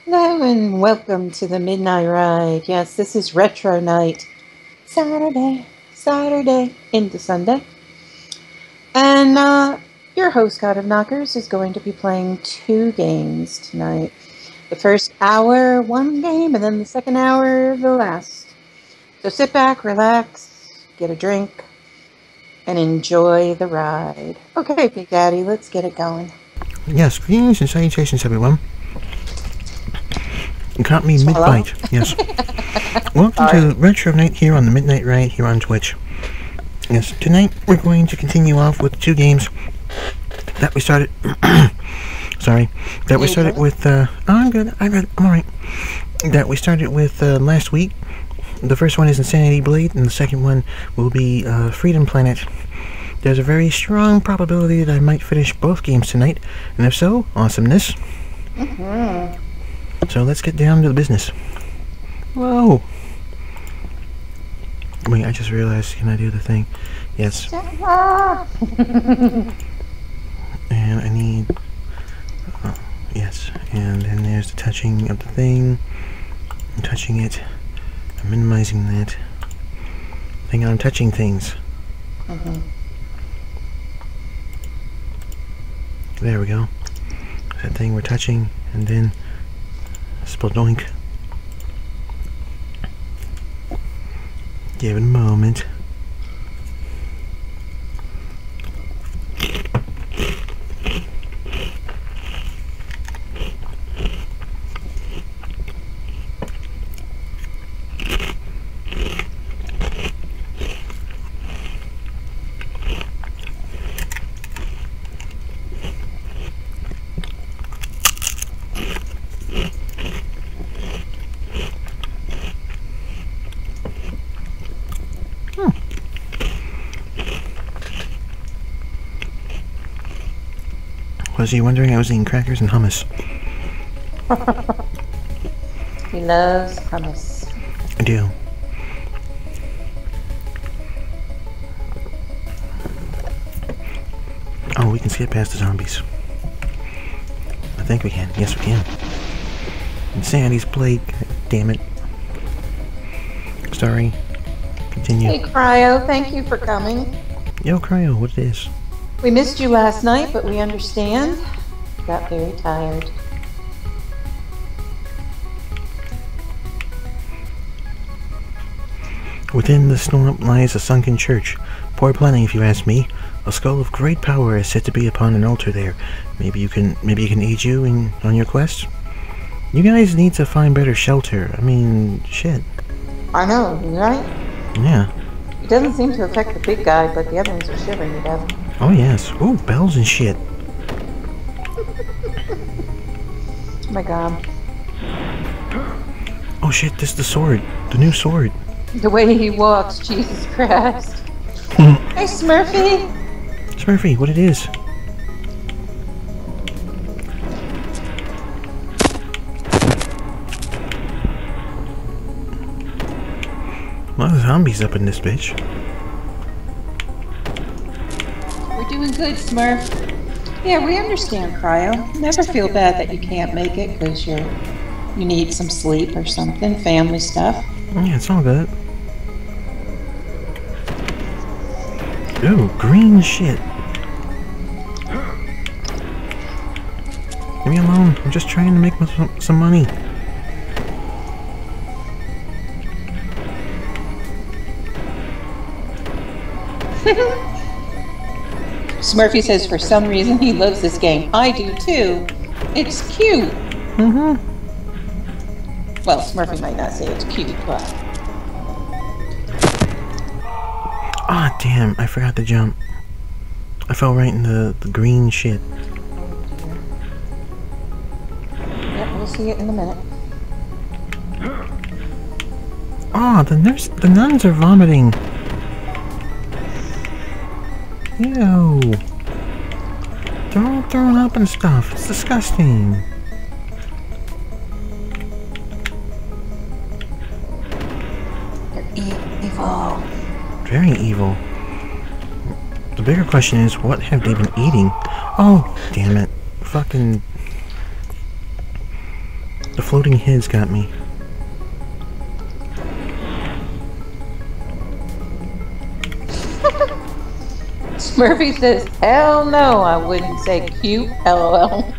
Hello and welcome to the Midnight Ride. Yes, this is Retro Night. Saturday into Sunday. And your host, God of Knockers, is going to be playing two games tonight. The first hour, one game, and then the second hour, the last. So sit back, relax, get a drink, and enjoy the ride. Okay, Big Daddy, let's get it going. Yes, greetings and salutations, everyone. You caught me mid-bite, yes. Welcome to Retro Night here on the Midnight Ride here on Twitch. Yes, tonight we're going to continue off with two games that we started... that we started with... I'm good, I'm alright. That we started with last week. The first one is Insanity Blade, and the second one will be Freedom Planet. There's a very strong probability that I might finish both games tonight, and if so, awesomeness. So let's get down to the business. Whoa! Wait, I just realized, can I do the thing? Yes. And I need... yes, and then there's the touching of the thing. I'm touching it. I'm minimizing that. Hang on, I'm touching things. There we go. That thing we're touching, and then splodoink. Give it a moment. Was you wondering I was eating crackers and hummus? He loves hummus. I do. Oh, we can skip past the zombies. I think we can. Yes, we can. Insanity's Blade. Damn it. Sorry. Continue. Hey, Cryo, thank you for coming. Yo, Cryo, what it is? We missed you last night, but we understand. Got very tired. Within the storm lies a sunken church. Poor planning, if you ask me. A skull of great power is said to be upon an altar there. Maybe it can aid you on your quest. You guys need to find better shelter. I mean, shit. I know, right? Yeah. It doesn't seem to affect the big guy, but the other ones are shivering to death. Oh yes. Ooh, bells and shit. Oh my god. Oh shit, this is the sword. The new sword. The way he walks, Jesus Christ. Hey, Smurfy! Smurfy, what it is? A lot of zombies up in this bitch. We're doing good, Smurf. Yeah, we understand, Cryo. Never feel bad that you can't make it because you need some sleep or something, family stuff. Yeah, it's all good. Ooh, green shit. Leave me alone. I'm just trying to make some money. Smurfy says for some reason he loves this game. I do too. It's cute. Well, Smurfy might not say it's cute, but... Ah, damn, I forgot to jump. I fell right in the green shit. Yep, we'll see it in a minute. Ah, the nuns are vomiting. Ew. They're all throwing up and stuff. It's disgusting. They're evil. Very evil. The bigger question is, what have they been eating? Oh, damn it. Fucking... The floating heads got me. Smurfy says, hell no, I wouldn't say cute, LOL.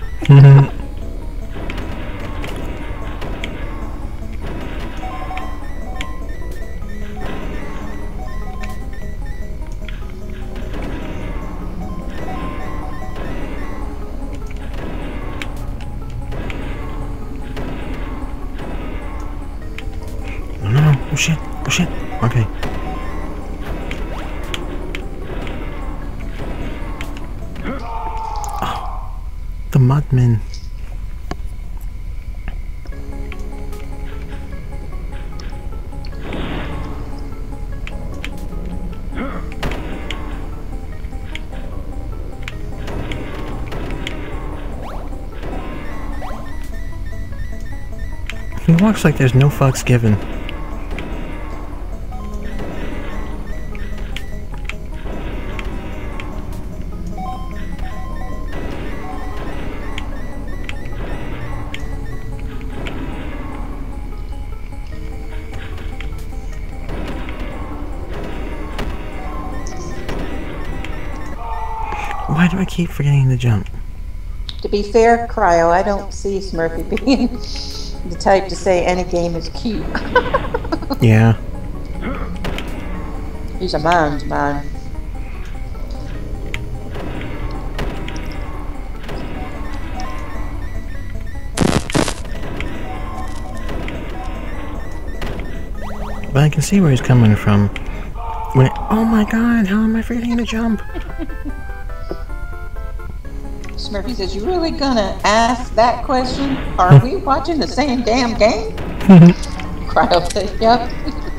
No. Oh shit. Oh shit. Okay. Oh, the Mudmen. He walks like there's no fucks given. Why do I keep forgetting to jump? To be fair, Cryo, I don't see Smurfy being the type to say any game is cute. Yeah. He's a man's man. But I can see where he's coming from. When it, oh my god, how am I forgetting to jump? Smurfy says, you really gonna ask that question? Are we watching the same damn game? Cryo says, yep.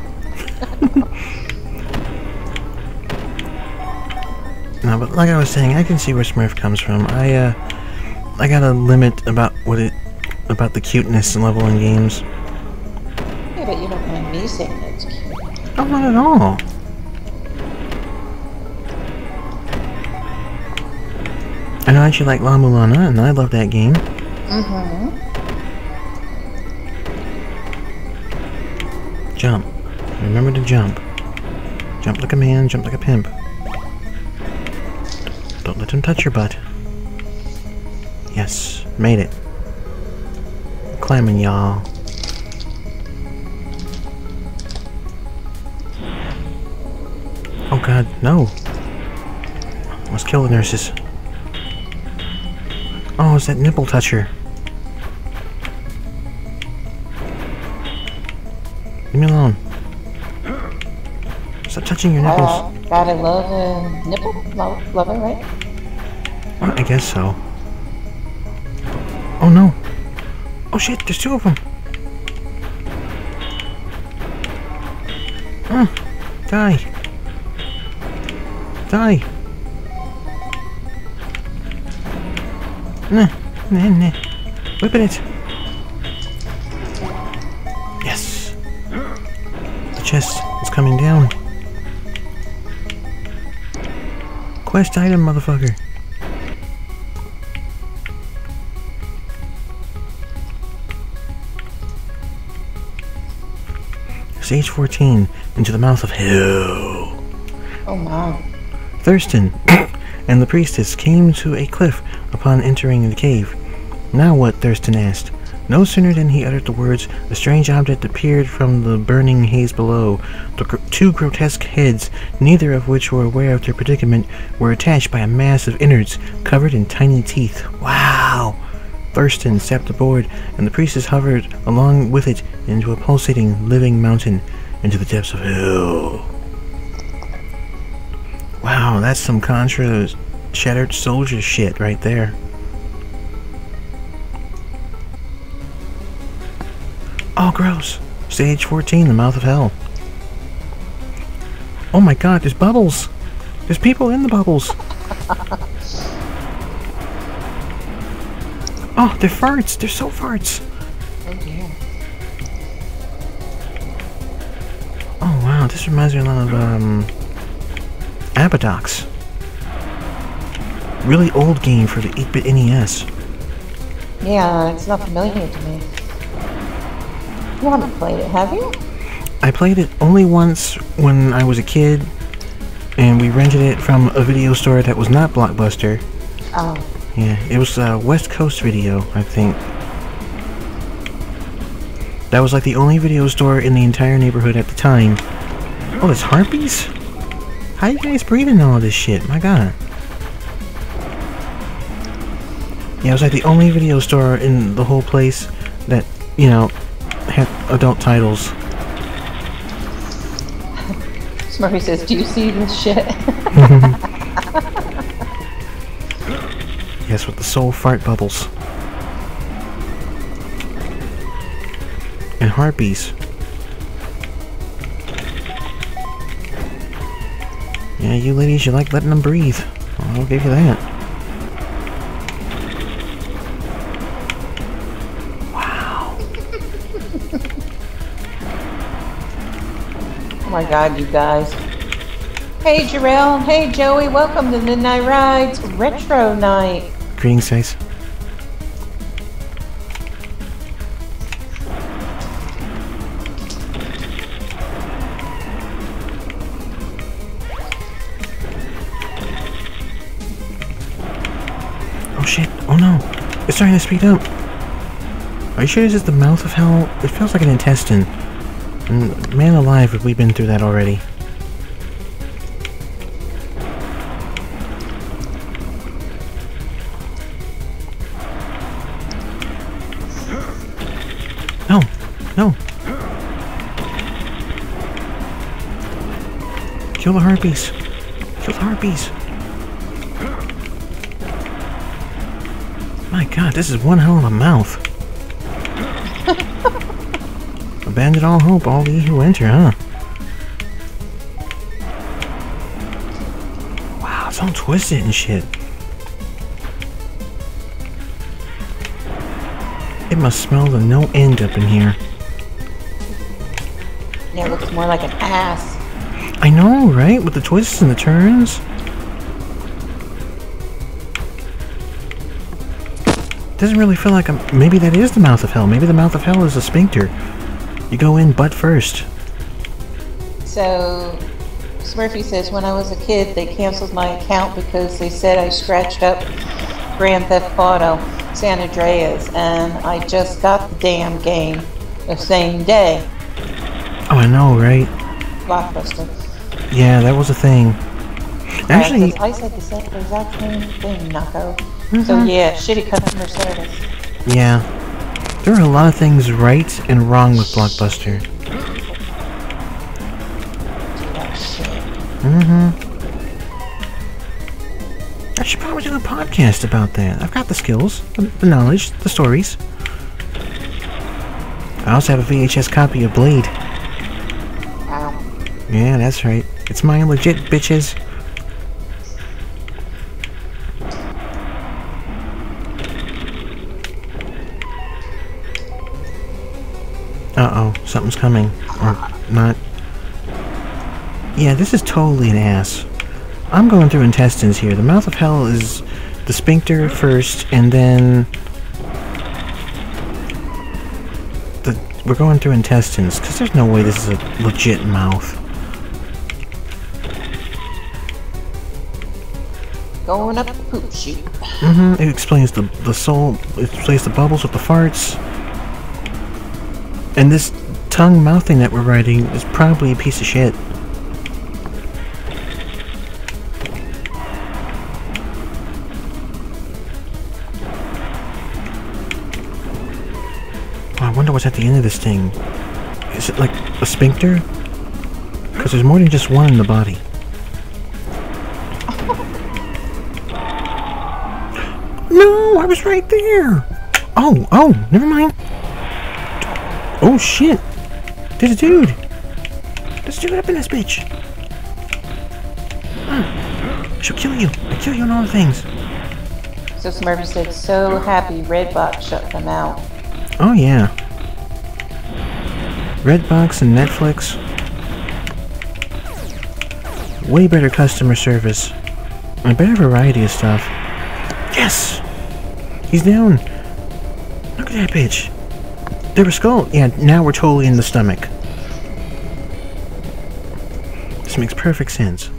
No, but like I was saying, I can see where Smurf comes from. I got a limit about about the cuteness level in games. Yeah, but you don't mind me saying it's cute. Oh, not at all. I know that you like La Mulana, and I love that game. Mm-hmm. Jump. Remember to jump. Jump like a man, jump like a pimp. Don't let him touch your butt. Yes, made it. Climbing, y'all. Oh god, no. Must kill the nurses. Oh, it's that nipple toucher. Leave me alone. Stop touching your nipples. Gotta love a nipple lover, right? Well, I guess so. Oh no. Oh shit, there's two of them. Die. Die. Nah. Whipping it. Yes. The chest is coming down. Quest item, motherfucker. Stage 14, into the mouth of hell. Oh my. Thurston and the priestess came to a cliff upon entering the cave. Now what? Thurston asked. No sooner than he uttered the words, a strange object appeared from the burning haze below. Two grotesque heads, neither of which were aware of their predicament, were attached by a mass of innards covered in tiny teeth. Wow! Thurston stepped aboard, and the priestess hovered along with it into a pulsating, living mountain into the depths of hell. Wow, that's some Contra Shattered Soldier shit right there. Oh, gross. Stage 14, the mouth of hell. Oh my god, there's bubbles. There's people in the bubbles. Oh, they're farts. They're so farts. Oh dear. Oh wow, this reminds me a lot of Abadox. Really old game for the 8-bit NES. Yeah, it's not familiar to me. You haven't played it, have you? I played it only once when I was a kid, and we rented it from a video store that was not Blockbuster. Oh. Yeah, it was West Coast Video, I think. That was like the only video store in the entire neighborhood at the time. Oh, there's harpies? How you guys breathing all this shit? My god. Yeah, it was like the only video store in the whole place that, you know, had adult titles. Smurfy says, do you see this shit? Yes, with the soul fart bubbles. And harpies. Yeah, you ladies, you like letting them breathe. I'll give you that. Wow. Oh my god, you guys. Hey Jarrell, hey Joey, welcome to Midnight Rides Retro Night. Greetings, guys. Oh shit, oh no. It's starting to speed up. Are you sure this is the mouth of hell? It feels like an intestine. And man alive, have we been through that already. No, no. Kill the harpies. Kill the harpies. My god, this is one hell of a mouth. Abandon all hope, all ye who enter, huh? Wow, it's all twisted and shit. It must smell to no end up in here. Yeah, it looks more like an ass. I know, right? With the twists and the turns. Doesn't really feel like a... Maybe that is the mouth of hell. Maybe the mouth of hell is a sphincter. You go in butt first. So, Smurfy says, when I was a kid, they canceled my account because they said I scratched up Grand Theft Auto San Andreas, and I just got the damn game the same day. Oh, I know, right? Blockbuster. Yeah, that was a thing. Actually... I said the exact same thing, Knocko. So yeah, shitty customer service. Yeah. There are a lot of things right and wrong with Blockbuster. I should probably do a podcast about that. I've got the skills, the knowledge, the stories. I also have a VHS copy of Blade. Wow. Yeah, that's right. It's mine legit, bitches. Uh-oh, something's coming. Or not. Yeah, this is totally an ass. I'm going through intestines here. The mouth of hell is the sphincter first, and then... We're going through intestines, because there's no way this is a legit mouth. Going up the poop chute. It explains the soul, it explains the bubbles with the farts. And this tongue mouthing that we're writing is probably a piece of shit. Oh, I wonder what's at the end of this thing. Is it like a sphincter? Because there's more than just one in the body. No, I was right there. Oh, never mind. Oh shit! There's a dude! There's a dude up in this bitch! She'll kill you! I kill you on all the things! So Smurfy said, so happy Redbox shut them out. Oh yeah. Redbox and Netflix. Way better customer service. And a better variety of stuff. Yes! He's down! Look at that bitch! There was skull. Yeah, now we're totally in the stomach. This makes perfect sense.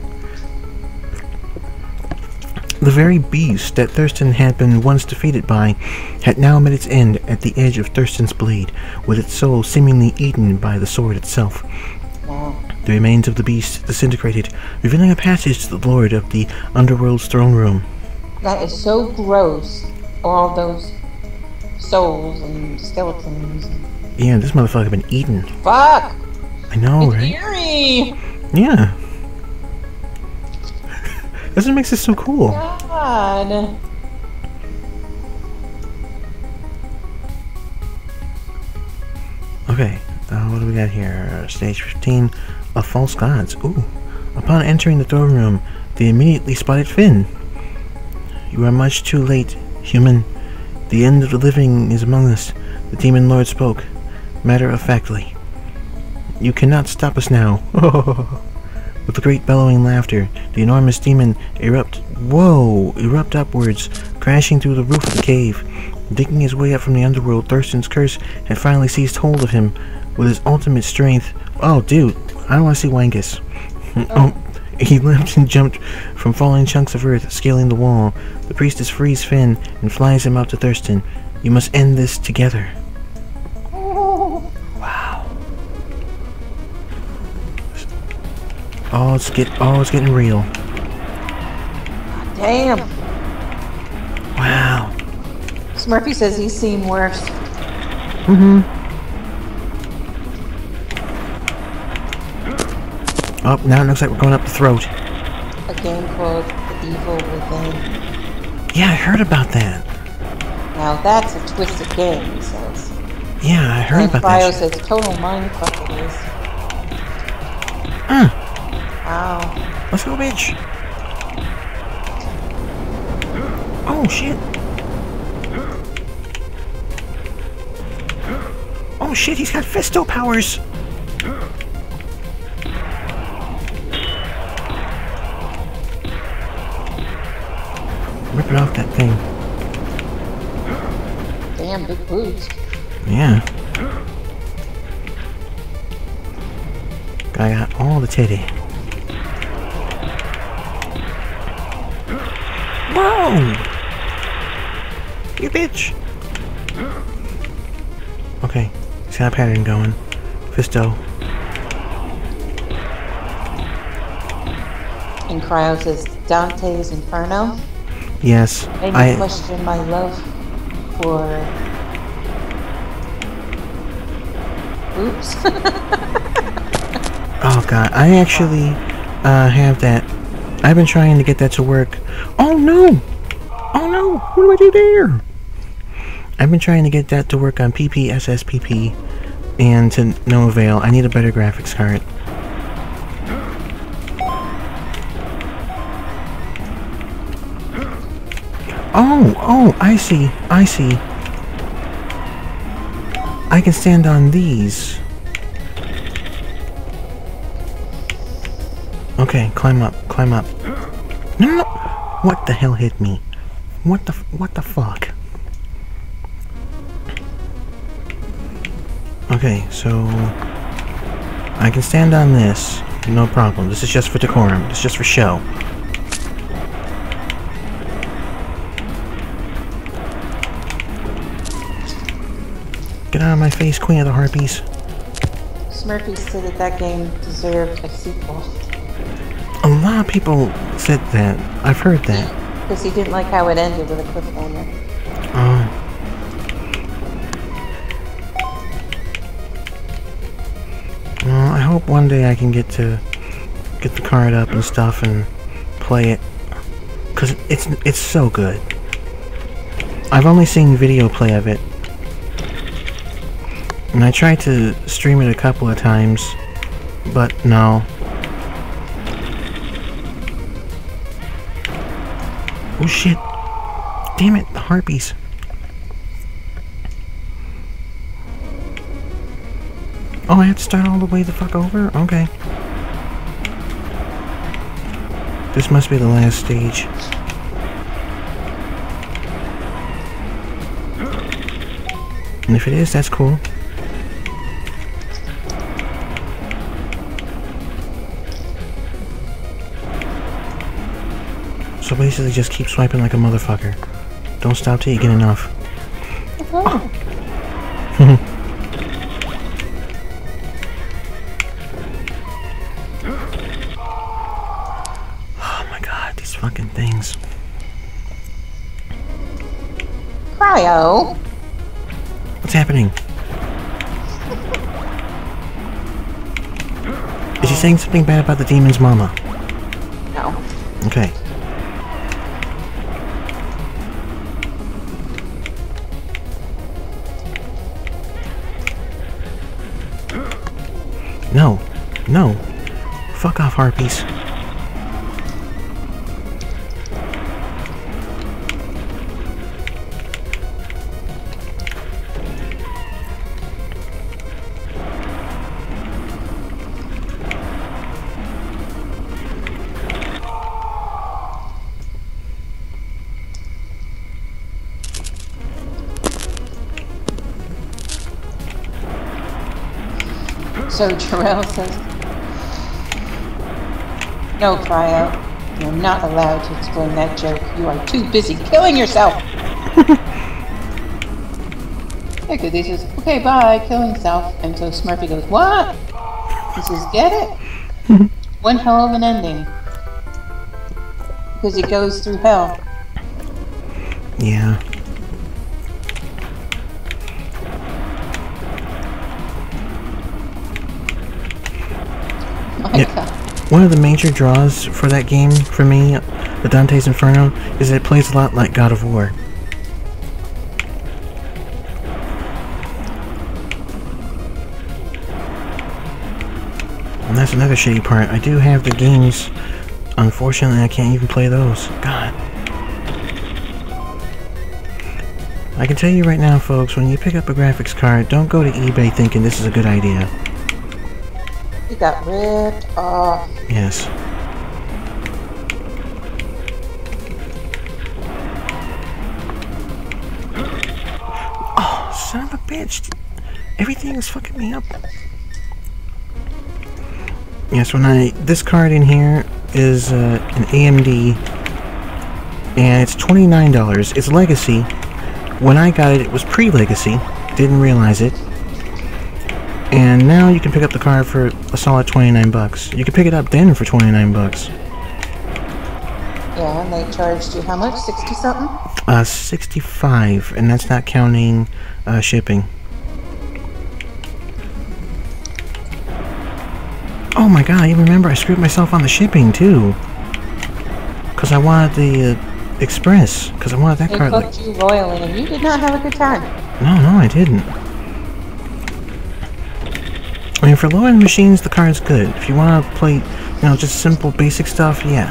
The very beast that Thurston had been once defeated by had now met its end at the edge of Thurston's blade, with its soul seemingly eaten by the sword itself. Wow. The remains of the beast disintegrated, revealing a passage to the Lord of the Underworld's throne room. That is so gross. All those souls and skeletons. Yeah, this motherfucker been eaten. Fuck! I know, It's right? eerie! Yeah. That's what makes this so cool. God. Okay, what do we got here? Stage 15 of False Gods. Ooh. Upon entering the throne room, they immediately spotted Finn. You are much too late, human. The end of the living is among us, the demon lord spoke, matter-of-factly. You cannot stop us now. With a great bellowing laughter, the enormous demon erupt upwards, crashing through the roof of the cave. Digging his way up from the underworld, Thurston's curse had finally seized hold of him with his ultimate strength. Oh, dude, I don't want to see Wangus. Oh, he leapt and jumped from falling chunks of earth, scaling the wall. The priestess frees Finn and flies him up to Thurston. You must end this together. Wow. Oh, it's getting real. Damn. Wow. Smurfy says he's seen worse. Oh, now it looks like we're going up the throat. A game called The Evil Within. Yeah, I heard about that. Now that's a twisted game, he says. Yeah, I heard And about Cryo that. says total mindfuck it is. Wow. Let's go, bitch. Oh, shit. Oh, shit, he's got Fisto powers. Ripping off that thing. Damn, big boobs. Yeah. Guy got all the titty. Whoa! You bitch! Okay, he's got a pattern going. Fisto. And Cryo says Dante's Inferno. Yes, Made me question my love for... Oops. Oh god, I actually have that. I've been trying to get that to work. Oh no! Oh no! What do I do there? I've been trying to get that to work on PPSSPP, and to no avail. I need a better graphics card. Oh, I see. I can stand on these. Okay, climb up. No! What the hell hit me? What the fuck? Okay, so I can stand on this, no problem. This is just for decorum. This is just for show. Get out of my face, Queen of the Harpies. Smurfy said that game deserved a sequel. A lot of people said that. I've heard that. Because he didn't like how it ended with a cliffhanger. Well, I hope one day I can get the card up and stuff and play it. Because it's so good. I've only seen video play of it. And I tried to stream it a couple of times, but no. Oh shit. Damn it, the harpies. Oh, I have to start all the way the fuck over? Okay. This must be the last stage. And if it is, that's cool. So basically just keep swiping like a motherfucker. Don't stop till you get enough. Oh. Oh my god, these fucking things. Cryo. What's happening? Is he saying something bad about the demon's mama? No. Okay. No. No. Fuck off, harpies. So Jarrell says, "No, Cryo. You're not allowed to explain that joke. You are too busy killing yourself." Hey, Goody says, "Okay, bye, killing himself." And so Smurfy goes, "What?" He says, "Get it? One hell of an ending. Because he goes through hell." Yeah. My God. One of the major draws for that game, for me, the Dante's Inferno, is that it plays a lot like God of War. And that's another shitty part. I do have the games. Unfortunately, I can't even play those. God. I can tell you right now, folks, when you pick up a graphics card, don't go to eBay thinking this is a good idea. He got ripped off. Yes. Oh, son of a bitch. Everything is fucking me up. Yes, this card in here is an AMD, and it's $29. It's Legacy. When I got it, it was pre-Legacy. Didn't realize it. And now you can pick up the card for a solid 29 bucks. You can pick it up then for 29 bucks. Yeah, and they charged you how much? 60 something? 65, and that's not counting shipping. Oh my god, I remember I screwed myself on the shipping too. Because I wanted the Express. Because I wanted that card. They fucked you royally, and you did not have a good time. No, I didn't. I mean, for low-end machines, the card's good. If you want to play, just simple, basic stuff, yeah.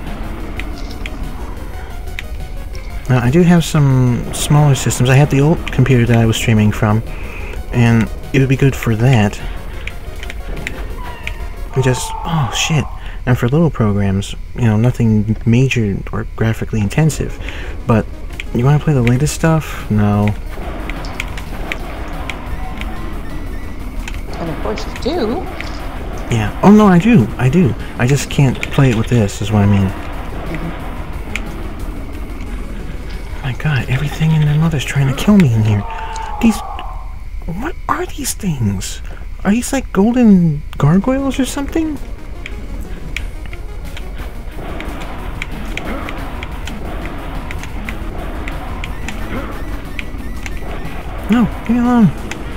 Now, I do have some smaller systems. I had the old computer that I was streaming from, and it would be good for that. Oh, shit. And for little programs, nothing major or graphically intensive. But, you want to play the latest stuff? No. And of course you do. Yeah. Oh, no, I do. I just can't play it with this, is what I mean. My god, everything in their mother's trying to kill me in here. What are these things? Are these like golden gargoyles or something? No, leave me alone.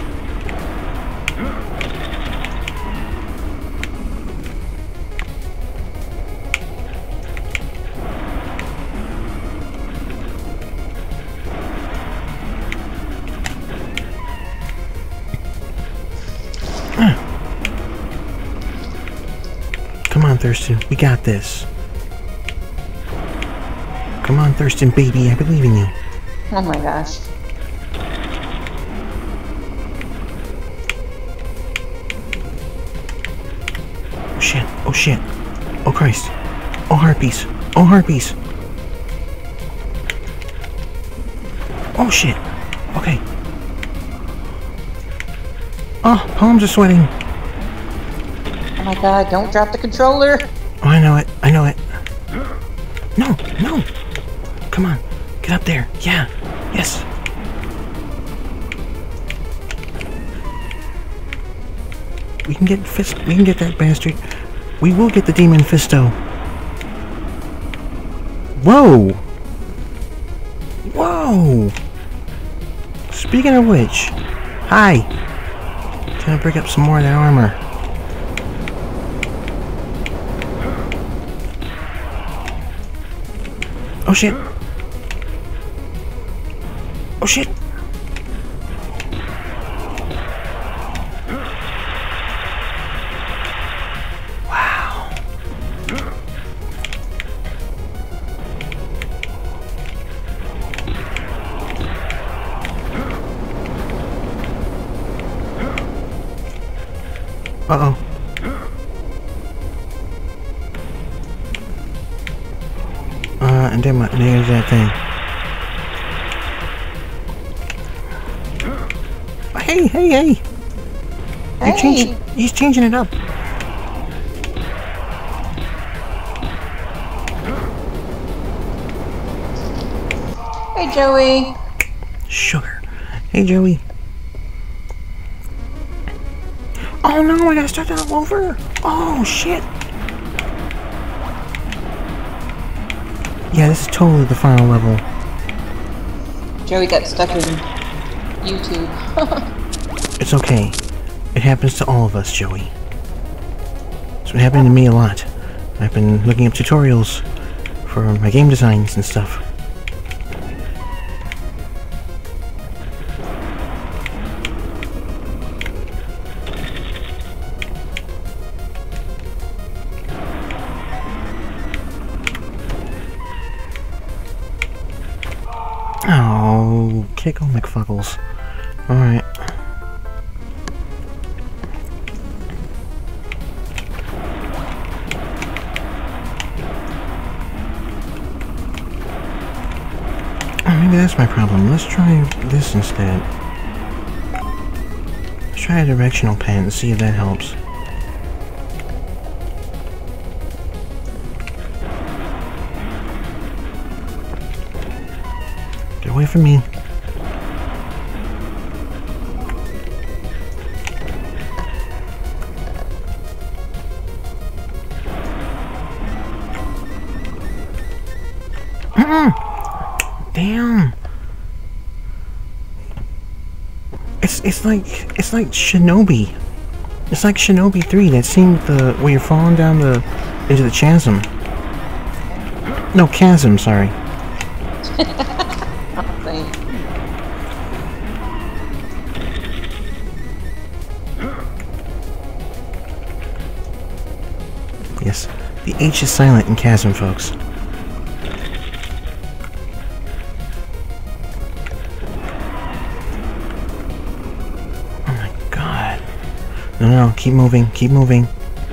Come on, Thurston. We got this. Come on, Thurston, baby. I believe in you. Oh my gosh. Oh shit. Oh shit. Oh Christ. Oh harpies. Oh harpies. Oh shit. Okay. Oh, palms are sweating. Oh my god, don't drop the controller! Oh, I know it. I know it. No, no. Come on. Get up there. Yeah. Yes. We can get we can get that bastard. We will get the demon Fisto. Whoa! Whoa! Speaking of which, hi! Time to break up some more of that armor. Oh shit! Oh shit! Wow! Uh-oh. And then there's that thing. Hey, hey, hey! Hey! He's changing it up. Hey, Joey! Sugar. Hey, Joey. Oh no, I gotta start that all over. Oh shit. Yeah, this is totally the final level. Joey got stuck in YouTube. It's okay. It happens to all of us, Joey. It's been happening to me a lot. I've been looking up tutorials for my game designs and stuff. Oh, kickle McFuckles. Alright. Oh, maybe that's my problem. Let's try this instead. Let's try a directional pen and see if that helps. Get away from me. Damn. It's like Shinobi. It's like Shinobi 3, that scene where you're falling down into the chasm. No, chasm, sorry. Yes, the H is silent in chasm, folks. Oh my god. No, keep moving, keep moving.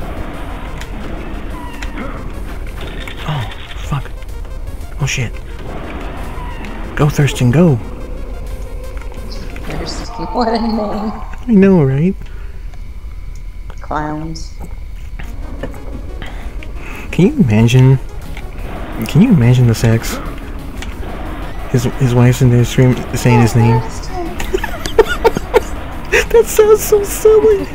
Oh, fuck. Oh shit. Go, Thurston, go! Thurston, what a name. I know, right? Clowns. Can you imagine? Can you imagine the sex? His wife's in there saying his name. That sounds so silly.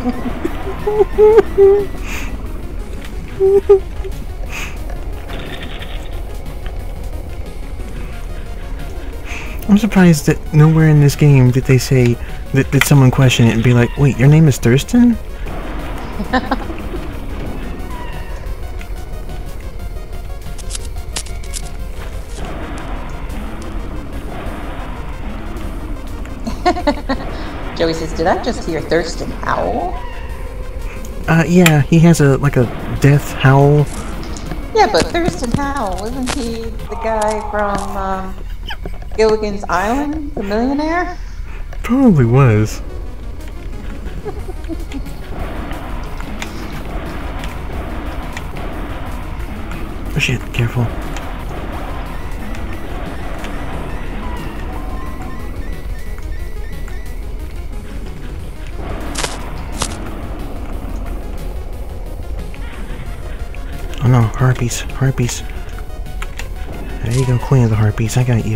I'm surprised that nowhere in this game did they say did someone question it and be like, "Wait, your name is Thurston?" Joey says, did I just hear Thurston howl? Yeah, he has a death howl. Yeah, but Thurston Howell, isn't he the guy from Gilligan's Island, the millionaire? Probably was. Oh shit, careful. harpies. Harpies. There you go, queen of the harpies. I got you.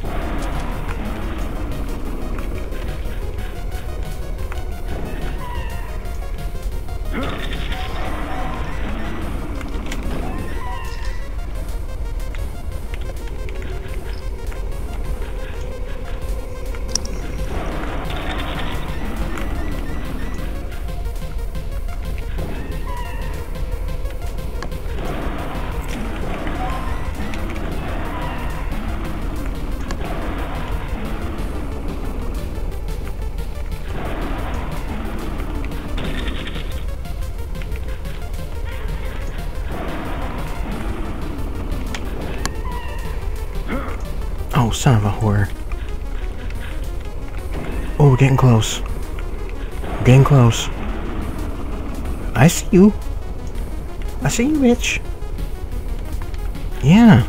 Oh, son of a whore. Oh, we're getting close. We're getting close. I see you. I see you, bitch. Yeah.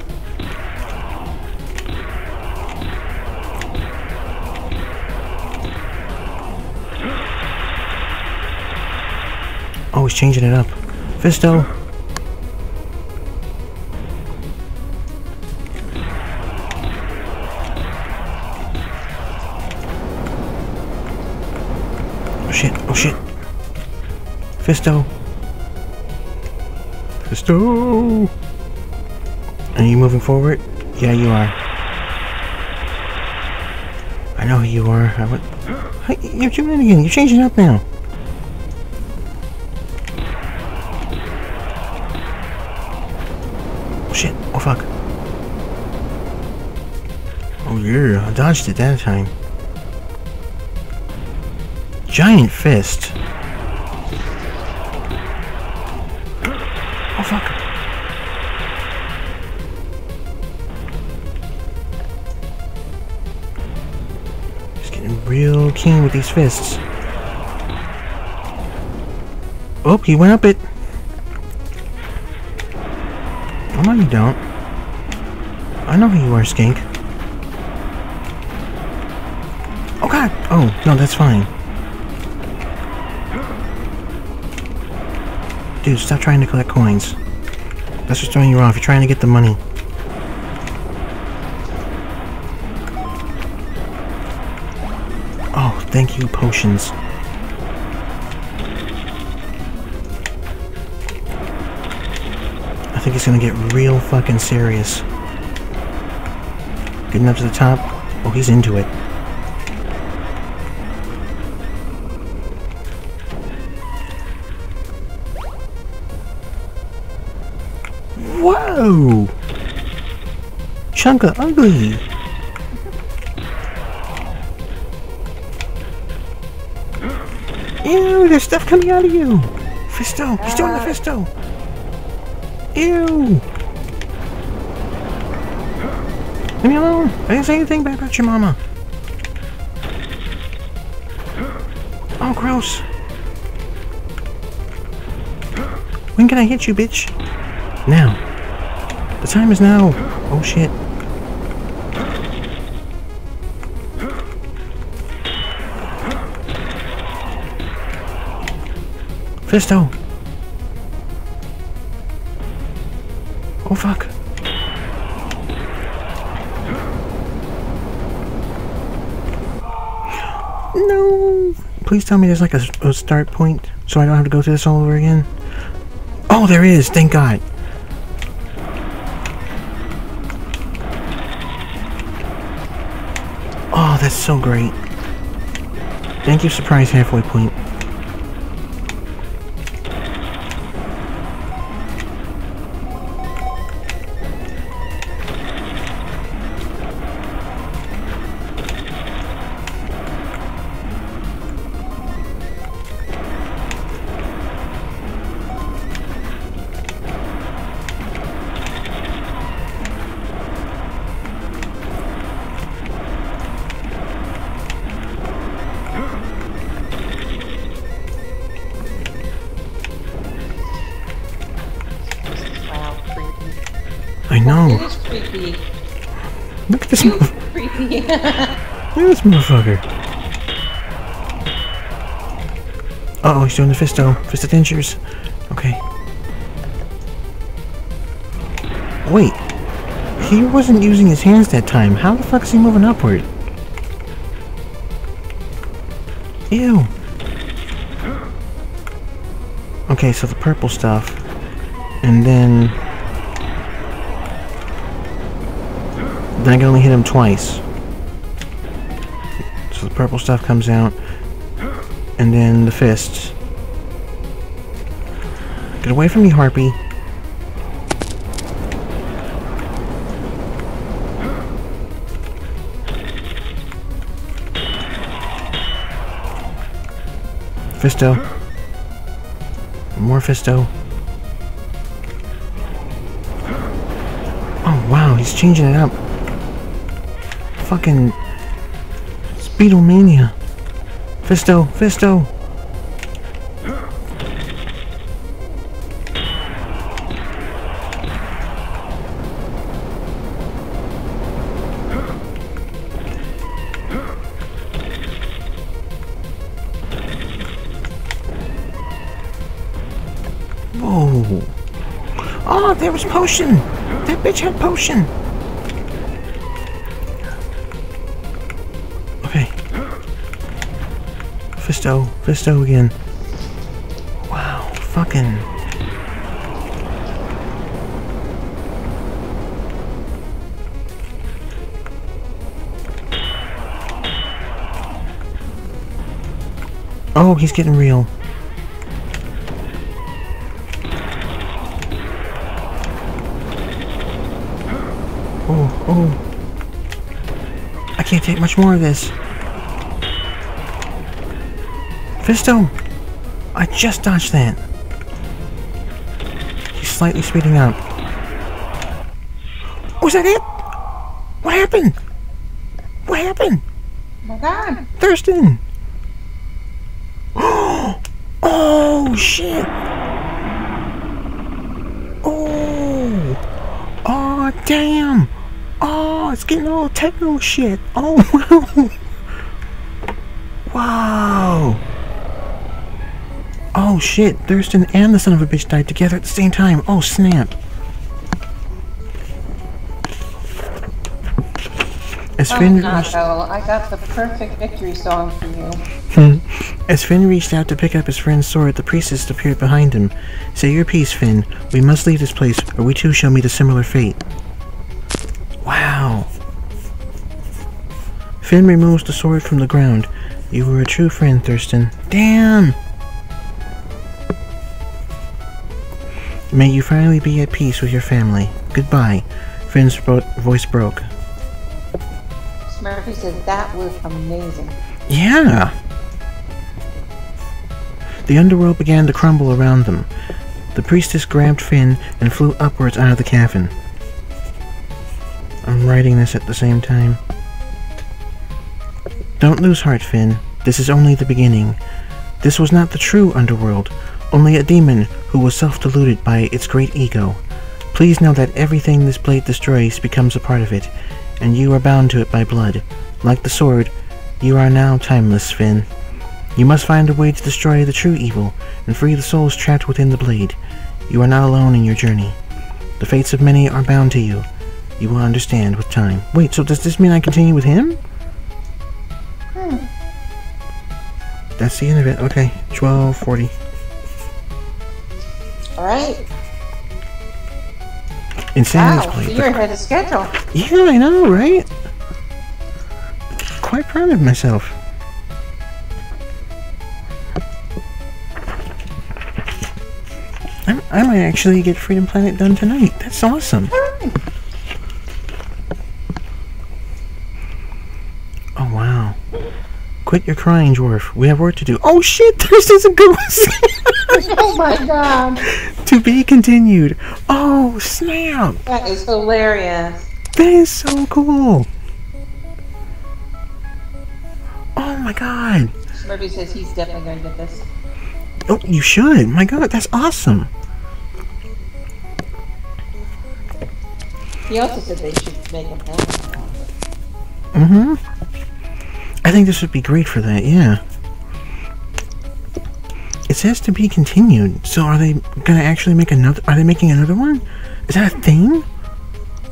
Oh, he's changing it up. Fisto. Oh shit, oh shit. Fisto. Fisto. Are you moving forward? Yeah, you are. I know who you are. Hey, you're doing it again. You're changing it up now. Oh shit. Oh fuck. Oh yeah, I dodged it that time. Giant fist. Oh fuck. Just getting real keen with these fists. Oh, he went up it. Oh no, you don't. I know who you are, skink. Oh god. Oh no, that's fine. Dude, stop trying to collect coins. That's what's throwing you off. You're trying to get the money. Oh, thank you, potions. I think it's gonna get real fucking serious. Getting up to the top. Oh, he's into it. Whoa! Chunka ugly! Ew, there's stuff coming out of you! Fisto! He's doing the Fisto! Ew! Leave me alone! I didn't say anything bad about your mama! Oh, gross! When can I hit you, bitch? Now! The time is now! Oh shit! Fisto! Oh fuck! No! Please tell me there's like a start point so I don't have to go through this all over again. Oh, there is! Thank God! Oh, that's so great. Thank you, surprise halfway point. I know. It is creepy. Look at this motherfucker. Creepy. Look at this motherfucker. Uh oh, he's doing the Fisto. Fist adventures. Okay. Wait. He wasn't using his hands that time. How the fuck is he moving upward? Ew. Okay, so the purple stuff. And then I can only hit him twice. So the purple stuff comes out. And then the fists. Get away from me, Harpy. Fisto. More Fisto. Oh wow, he's changing it up. Fucking Speedomania. Fisto, Fisto. Whoa. Oh, there was potion. That bitch had potion. Okay. Fisto, Fisto again. Wow, fucking. Oh, he's getting real. Oh, oh. I can't take much more of this. Fisto! I just dodged that. He's slightly speeding up. Was that it? What happened? What happened? Oh my god. Thurston! Oh, shit! Oh! Oh, damn! Oh, it's getting all techno shit. Oh, wow. Wow. Oh, shit. Thurston and the son of a bitch died together at the same time. Oh, snap. As Finn I got the perfect victory song for you. As Finn reached out to pick up his friend's sword, the priestess appeared behind him. Say your piece, Finn. We must leave this place, or we too shall meet a similar fate. Wow. Finn removes the sword from the ground. You were a true friend, Thurston. Damn! May you finally be at peace with your family. Goodbye. Finn's voice broke. Murphy says that was amazing. Yeah! The underworld began to crumble around them. The priestess grabbed Finn and flew upwards out of the cavern. I'm writing this at the same time. Don't lose heart, Finn. This is only the beginning. This was not the true underworld, only a demon who was self-deluded by its great ego. Please know that everything this blade destroys becomes a part of it, and you are bound to it by blood. Like the sword, you are now timeless, Finn. You must find a way to destroy the true evil and free the souls trapped within the blade. You are not alone in your journey. The fates of many are bound to you. You will understand with time. Wait, so does this mean I continue with him? That's the end of it. Okay, 12:40. Alright. Insanity's Wow, Blade. so you're ahead of schedule. Yeah, I know, right? Quite proud of myself. I might actually get Freedom Planet done tonight. That's awesome. Oh, wow. Quit your crying, dwarf. We have work to do. Oh, shit! This is a good one! Oh my god. To be continued. Oh, snap! That is hilarious. That is so cool. Oh, my god. Murphy says he's definitely going to get this. Oh, you should. My god, that's awesome. He also said they should make him that. I think this would be great for that, yeah. It says to be continued, so are they gonna actually make another? Are they making another one? Is that a thing?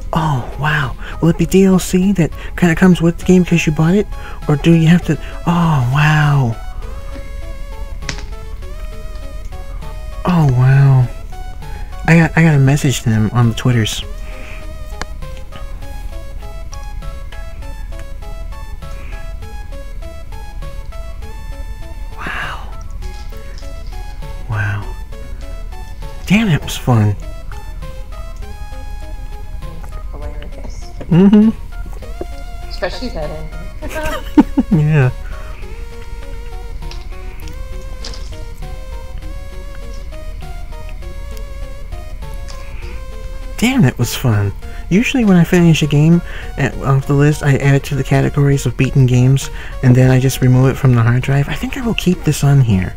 Oh, wow. Will it be DLC that kind of comes with the game because you bought it? Or do you have to... Oh, wow. Oh, wow. I got a message to them on the Twitters. Wow. Wow. Damn, that was fun. Hilarious. Mm-hmm. Especially that ending. Yeah. Damn, that was fun. Usually when I finish a game off the list, I add it to the categories of beaten games, and then I just remove it from the hard drive. I think I will keep this on here.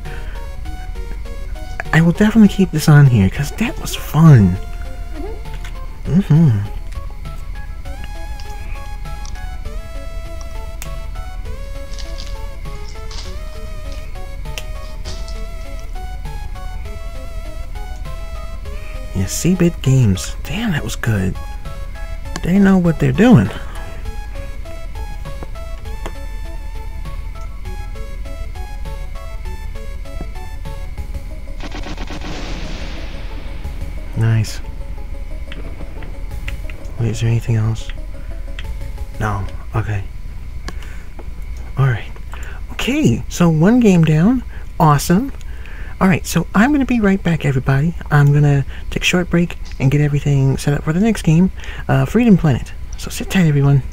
I will definitely keep this on here, because that was fun. Mm-hmm. Yeah, C-Bit Games. Damn, that was good. They know what they're doing. Nice. Wait, is there anything else? No. Okay. Alright. Okay, so one game down. Awesome. Alright, so I'm going to be right back, everybody. I'm going to take a short break and get everything set up for the next game, Freedom Planet. So sit tight, everyone.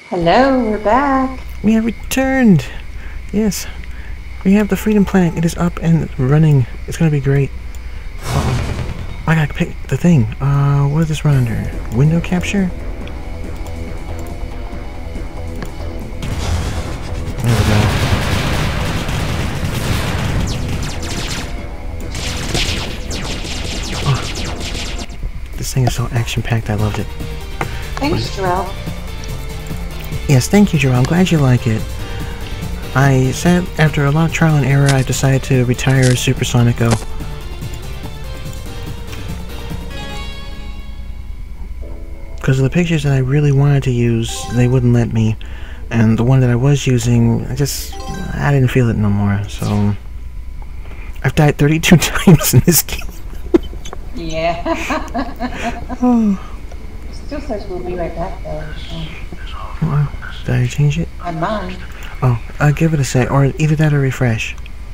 Hello, we're back. We have returned. Yes. We have the Freedom Planet. It is up and running. It's gonna be great. I gotta pick the thing. What does this run under? Window capture? There we go. Oh, this thing is so action-packed. I loved it. Thanks, Jarrell. Yes, thank you, Joe. I'm glad you like it. I said after a lot of trial and error, I decided to retire Supersonico. Because of the pictures that I really wanted to use, they wouldn't let me. And the one that I was using, I didn't feel it no more. So, I've died 32 times in this game. Yeah. Oh. Still says we'll be right back, though. So. Did I change it? On mine. Oh, give it a sec, or either that or refresh.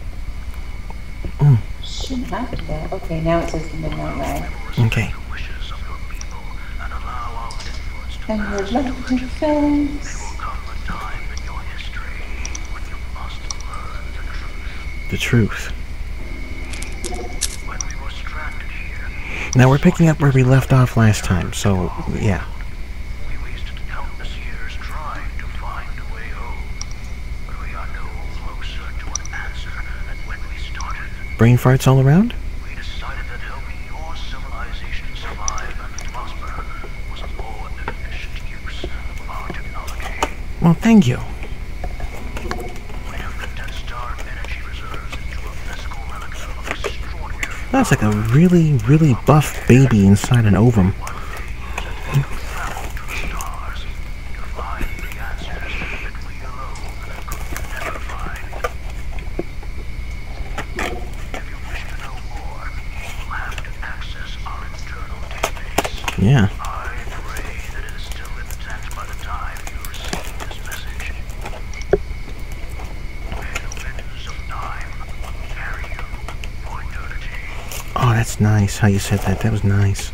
Shouldn't have to that. Okay, now it says the midnight ride. Okay. And your lovely face. The truth. Now we're picking up where we left off last time, so yeah. Brain farts all around? We decided that helping your civilization survive and prosper was a more efficient use of our technology. Well, thank you. We have condensed our energy reserves into a physical relic of extraordinary. That's like a really, really buff baby inside an ovum. Yeah. I pray that it is still intact by the time you receive this message. May the winds of time carry you for eternity. Oh, that's nice how you said that. That was nice.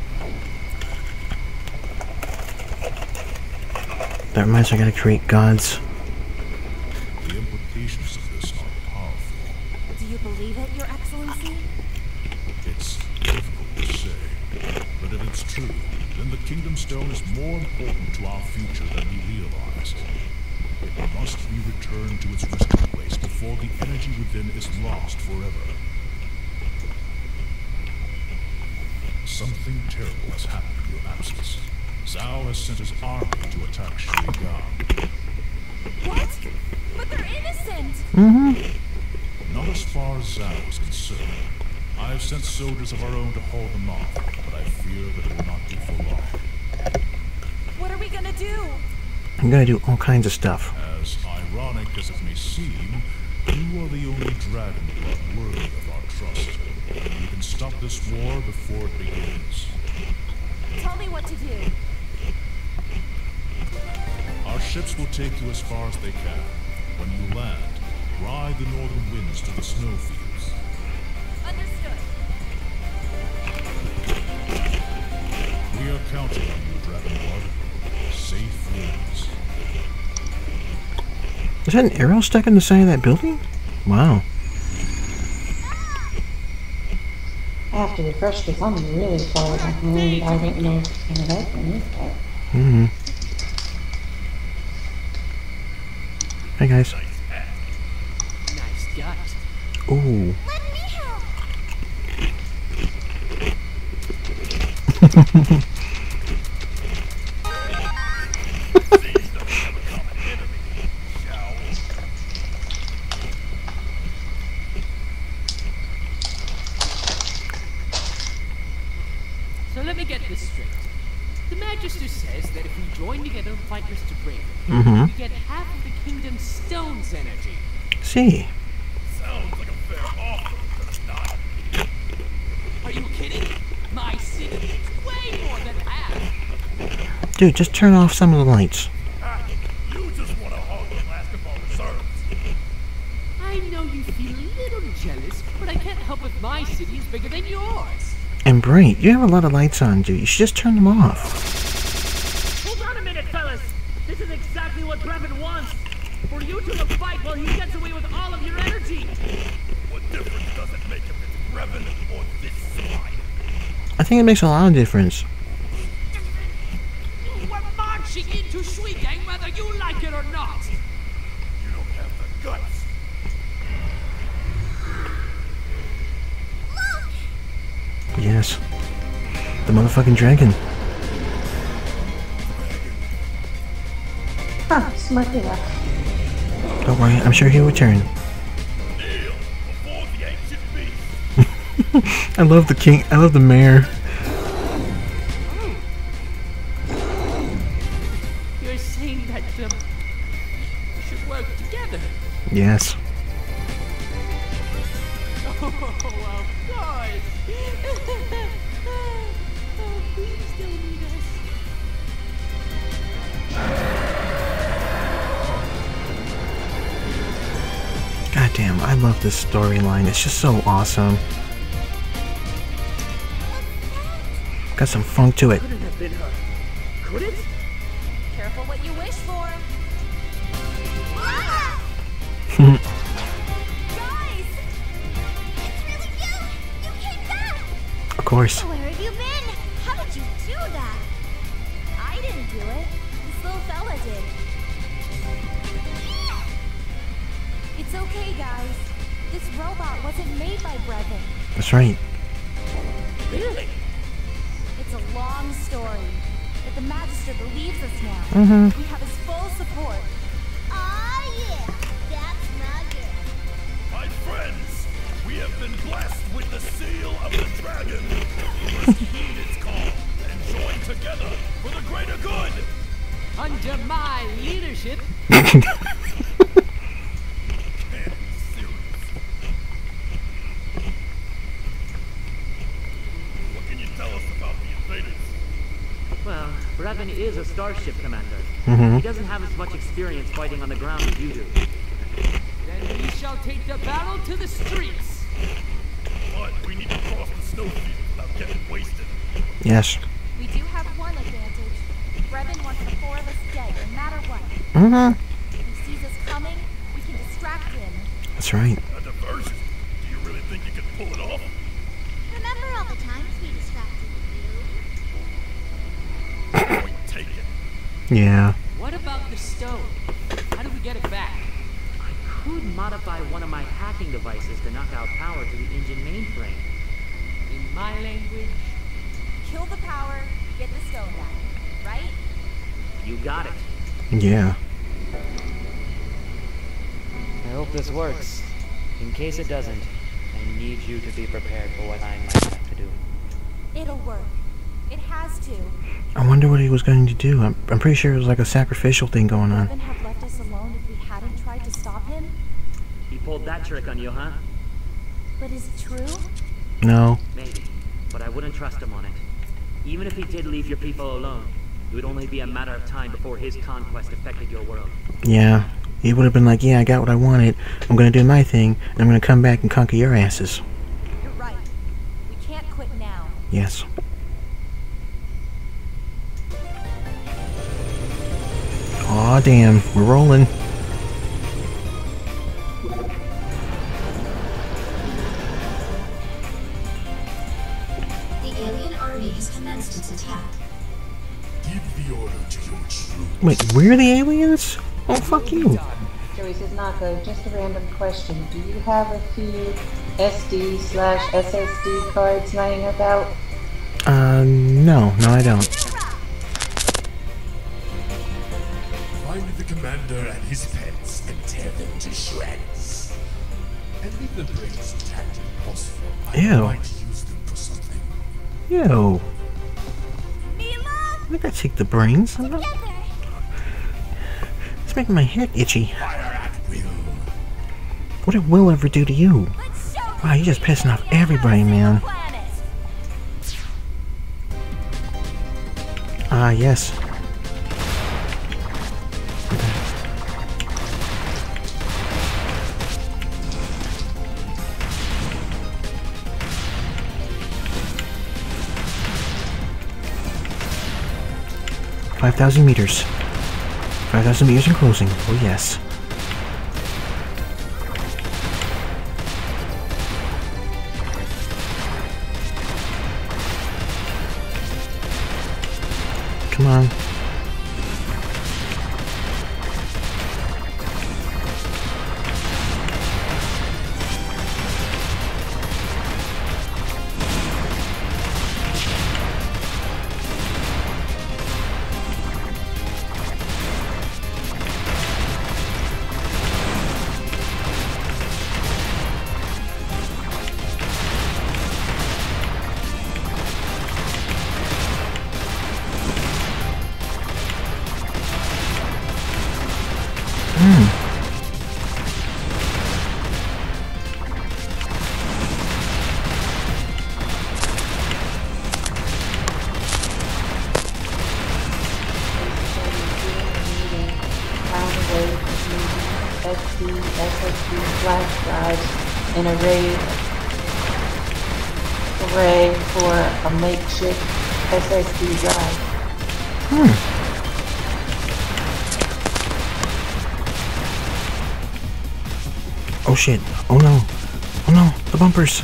That reminds me, I gotta create gods. The implications of this are powerful. Do you believe it, Your Excellency? It's difficult to say. But if it's true, then the Kingdom Stone is more important to our future than we realized. It must be returned to its resting place before the energy within is lost forever. Something terrible has happened in your absence. Zhao has sent his army to attack Shuigang. What? But they're innocent! Not as far as Zhao is concerned. I have sent soldiers of our own to haul them off, but I fear that it will not be for long. What are we gonna do? I'm gonna do all kinds of stuff. As ironic as it may seem, you are the only dragon blood worthy of our trust. You can stop this war before it begins. Tell me what to do. Our ships will take you as far as they can. When you land, ride the northern winds to the snowfields. Understood. We are counting on you, Dragonblood. Safe winds. Is that an arrow stuck in the side of that building? Wow. I have to refresh this. I'm really far behind. I don't know if it's going to help anything. Hey guys. Nice guys. Ooh. Let me help! So let me get this straight. The Magister says that if we join together and fight Mr. Braven, we get half of the Kingdom's stone's energy. See. Sounds like a fair offer, does it not? Are you kidding? My city needs way more than half. Dude, just turn off some of the lights. You just want to hog the last of our reserves. I know you feel a little jealous, but I can't help if my city is bigger than yours. And bright. You have a lot of lights on, dude. You should just turn them off. Hold on a minute, fellas. This is exactly what Brevin wants! For you two to fight while he gets away with all of your energy! What difference does it make if it's Brevin or this swine? I think it makes a lot of difference. We're marching into Shuigang whether you like it or not! You don't have the guts. Yes. The motherfucking dragon. Huh, smarty left. Don't worry, I'm sure he'll return. Kneel before the ancient beast. I love the king. I love the mayor. You're saying that, we should work together. Yes. Oh, of course! Oh, please don't need us. Goddamn, I love this storyline. It's just so awesome. Got some funk to it. Couldn't have been her. Could it? Careful what you wish for. Guys! It's really you! You came back! Of course. Where have you been? How did you do that? I didn't do it. This little fella did. It's okay, guys. This robot wasn't made by Brevin. That's right. Really? It's a long story, but the Magister believes us now. Mm-hmm. We have his full support. Ah, yeah. That's my girl. My friends, we have been blessed with the seal of the dragon. We must heed its call and join together for the greater good. Under my leadership, Can't be serious. What can you tell us about the invaders? Well, Brevin is a starship commander. Mm-hmm. He doesn't have as much experience fighting on the ground as you do. then we shall take the battle to the streets. But we need to cross the snowfield without getting wasted. Yes. We do have one advantage. Brevin wants the four of us dead, no matter what. Mm-hmm. If he sees us coming, we can distract him. That's right. A diversion? Do you really think you can pull it off? Remember all the times we distracted you? Point taken. Yeah. What about the stone? How do we get it back? I could modify one of my hacking devices to knock out power to the engine mainframe. In my language, Kill the power, get the stone back. Right? You got it. Yeah. I hope this works. In case it doesn't, I need you to be prepared for what I might have to do. It'll work. It has to. I wonder what he was going to do. I'm pretty sure it was like a sacrificial thing going on. Brevin have left us alone if we hadn't tried to stop him. He pulled that trick on you, huh? But is it true? No. Maybe. But I wouldn't trust him on it. Even if he did leave your people alone, it would only be a matter of time before his conquest affected your world. Yeah. He would have been like, yeah, I got what I wanted. I'm going to do my thing, and I'm going to come back and conquer your asses. You're right. We can't quit now. Yes. Aw, damn. We're rolling. The alien army has commenced its attack. Give the order to your troops. Wait, we're the aliens? Oh, fuck you. Joey says, Nako, just a random question. Do you have a few SD/SSD cards laying about? No. No, I don't. Find the commander and his pets and tear them to shreds. And leave the brains intact if possible. Ew. I might use them for something. Yo. Mila! I think I take the brains. I'm not- Together! It's making my head itchy. Fire at will. What did Will ever do to you? Let's show Wow, you're just pissing off the aliens everybody, on the man. planet. Ah, yes. $5,000 meters. 5,000 meters and closing. Oh yes. Come on. SSD flash drives in array for a makeshift SSD drive. Oh shit. Oh no. Oh no. The bumpers.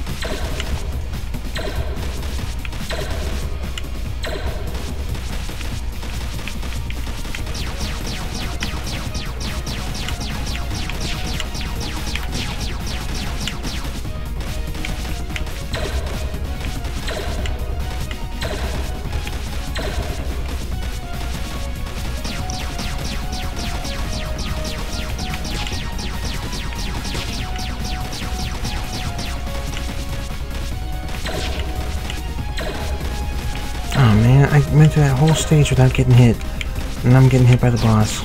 Oh man, I went through that whole stage without getting hit. And I'm getting hit by the boss.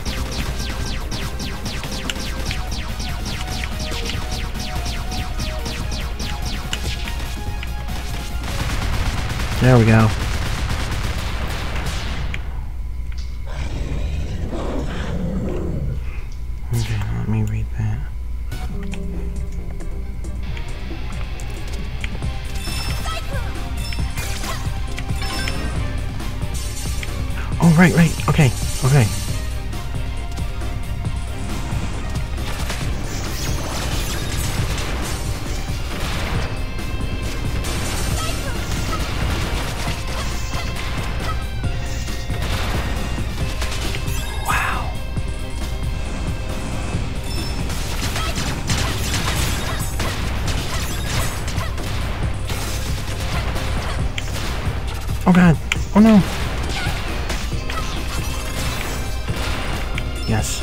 There we go. Okay, let me read that. Oh, right. Okay. Wow. Oh god. Oh no. Yes.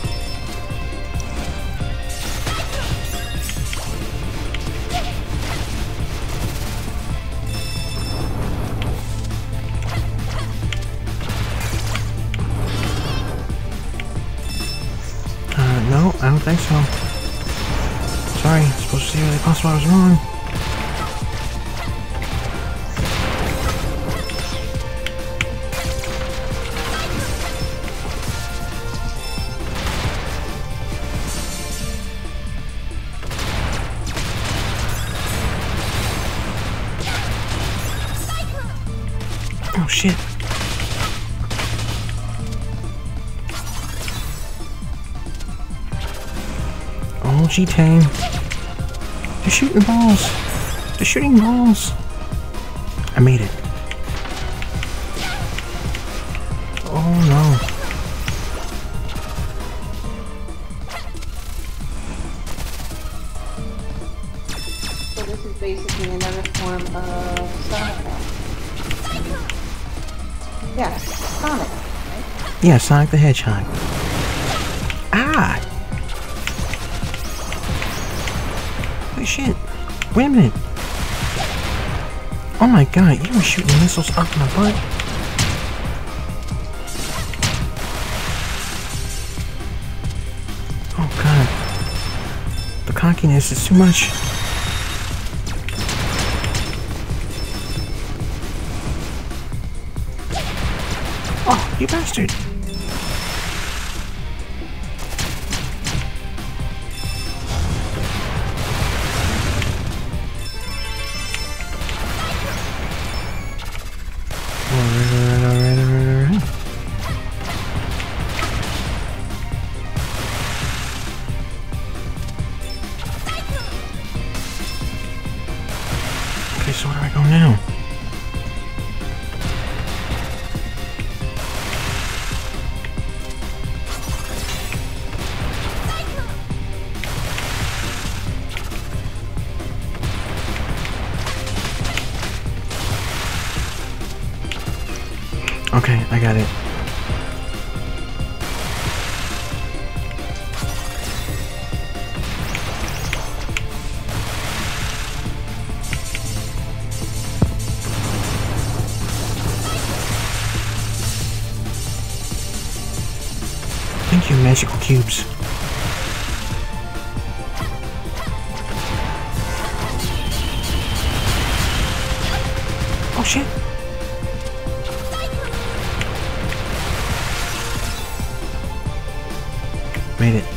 No, I don't think so. Sorry, supposed to see really possible I was wrong. Oh shit. Oh, G-Tang. They're shooting balls. They're shooting balls. I made it. Oh no. So this is basically another form of Sonic. Yeah, Sonic, right? Yeah, Sonic the Hedgehog. Ah! Holy shit. Wait a minute. Oh my god, you were shooting missiles up my butt. Oh god. The cockiness is too much. Oh, you bastard. Alright. I go now? Okay, I got it. Thank you, magical cubes. Oh shit! Made it.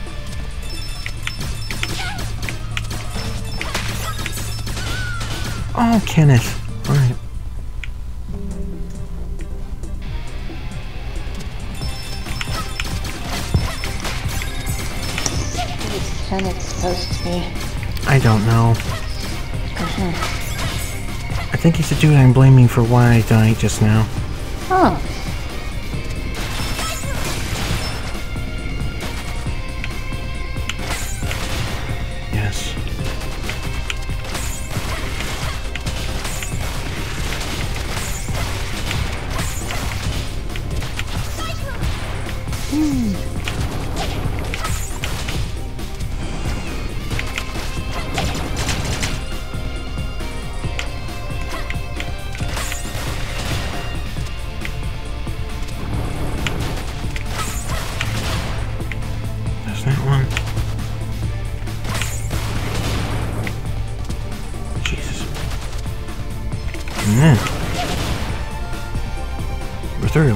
Oh, Kenneth. Alright. What's Kenneth supposed to be? I don't know. I think he's the dude I'm blaming for why I died just now. Oh. Yes. There's that one. Jesus. We're through.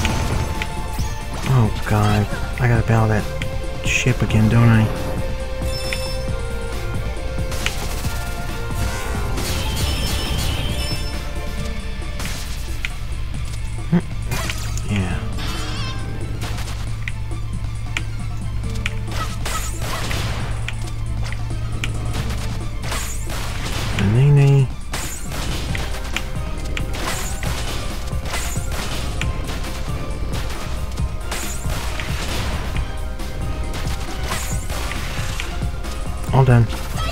Oh god. I gotta battle that ship again, don't I? Yeah. Nene. All done.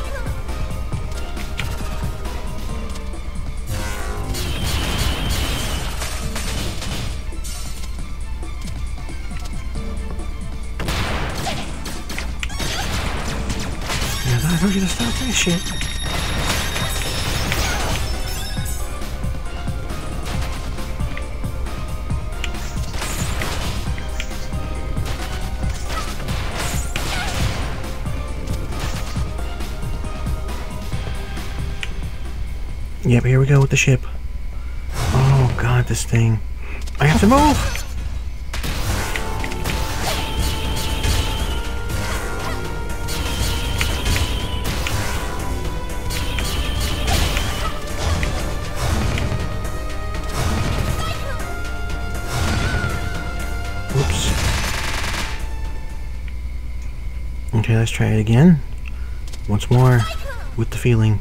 Yeah, I told you to stop that shit. Yep, here we go with the ship. Oh god, this thing. I have to move! Oops. Okay, let's try it again. Once more, with the feeling.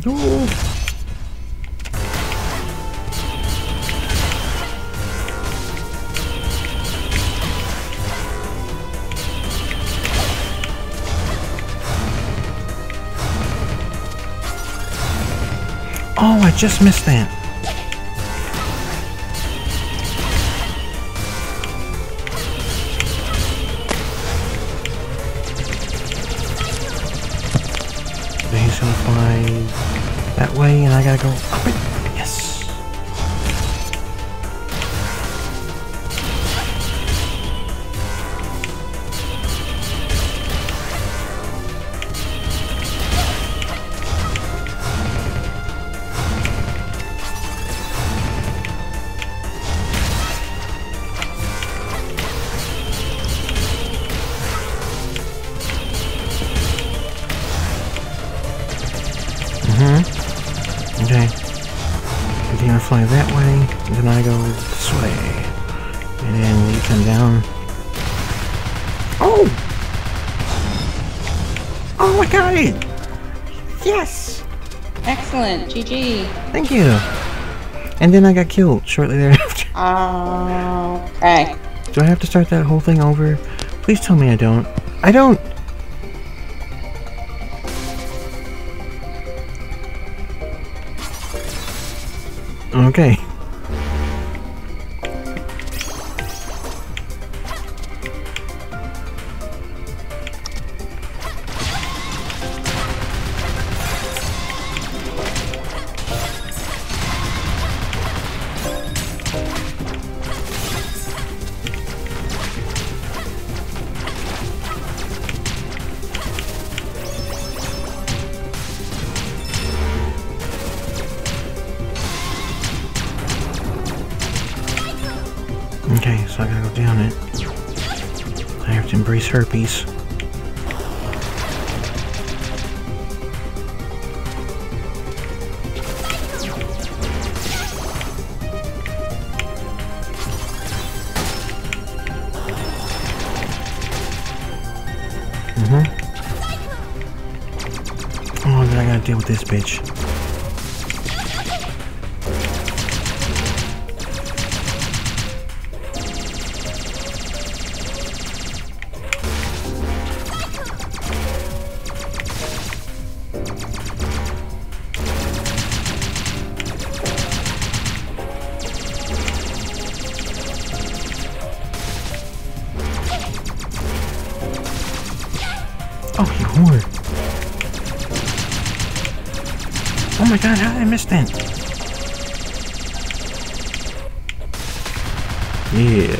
No. Oh, I just missed that. He's gonna fly that way, and I gotta go up it. Yes. Okay. You're gonna fly that way, and then I go this way. And then you come down. Oh! Oh, I got it! Yes! Excellent. GG. Thank you. And then I got killed shortly thereafter. Okay. Do I have to start that whole thing over? Please tell me I don't. I don't! Okay. Okay, so I gotta go down it. I have to embrace herpes. Oh, then I gotta deal with this bitch. Oh, you whore. Oh my god, how did I miss that? Yeah.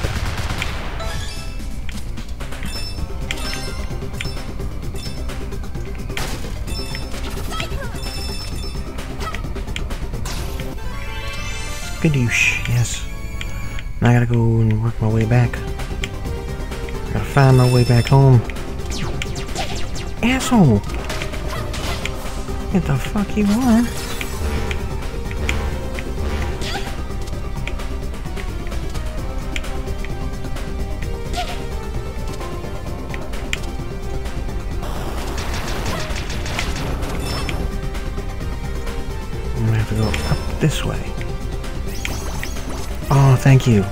Skadoosh, yes. Now I gotta go and work my way back. Gotta find my way back home. Asshole! What the fuck you want? I'm gonna have to go up this way. Oh, thank you.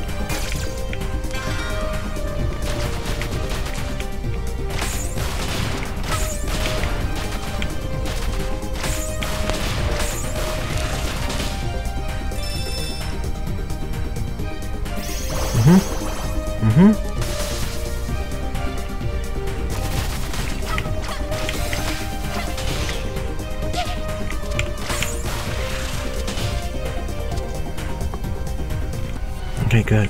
Okay, good.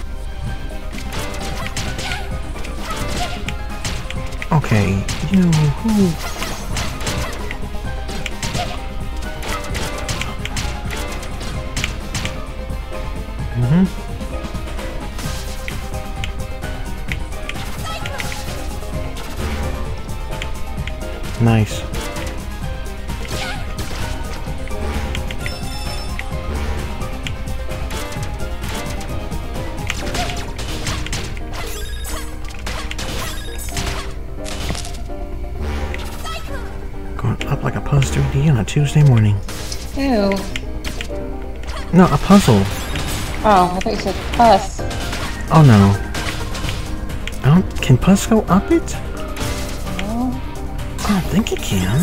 Okay, you who? Nice. Go Up like a Puzzle 3D on a Tuesday morning. Ew. No, a puzzle. Oh, I thought you said pus. Oh no. Can pus go up it? No. I don't think it can.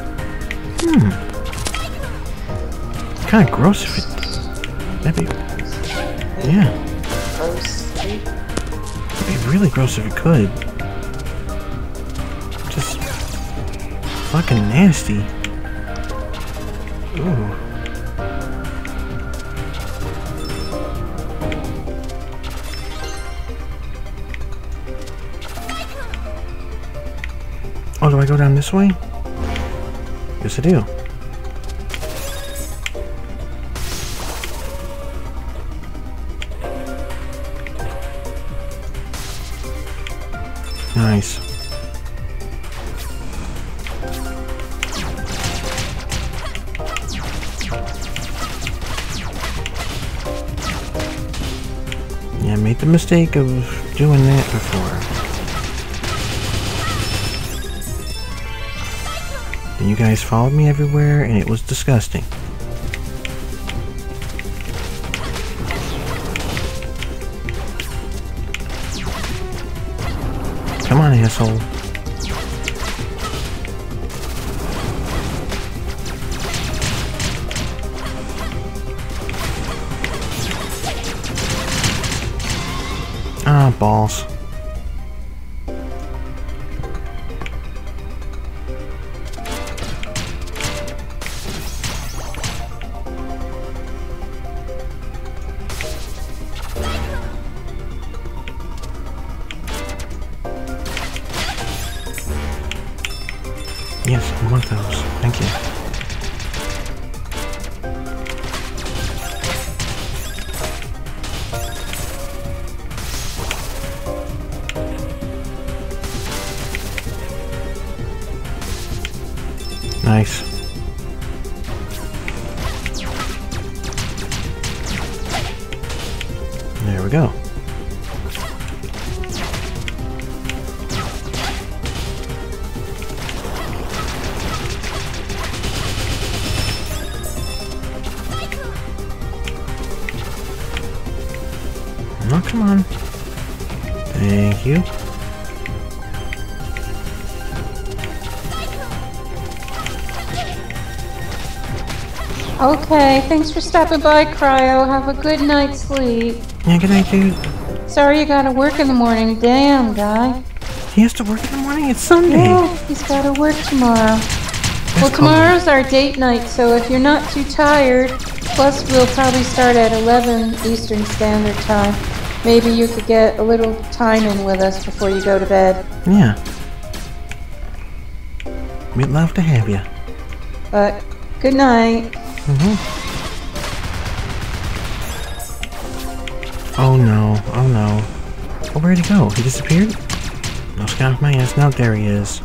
Kinda gross if it... That'd be... Yeah. Gross. It'd be really gross if it could. Just... fucking nasty. Ooh. Oh, do I go down this way? Yes, I do. Nice. Yeah, I made the mistake of doing that before. And you guys followed me everywhere, and it was disgusting. Come on, asshole. Ah, balls. Yes, I want those. Thank you. Nice. There we go. Oh, come on. Thank you. Okay, thanks for stopping by, Cryo. Have a good night's sleep. Yeah, good night, dude. Sorry you gotta work in the morning. Damn, guy. He has to work in the morning? It's Sunday. Yeah, he's gotta work tomorrow. Well, tomorrow's our date night, so if you're not too tired, plus we'll probably start at 11 Eastern Standard Time. Maybe you could get a little time in with us before you go to bed. Yeah. We'd love to have you. But, good night. Oh no, oh no. Oh, where'd he go? He disappeared? No sky off my ass. Now there he is.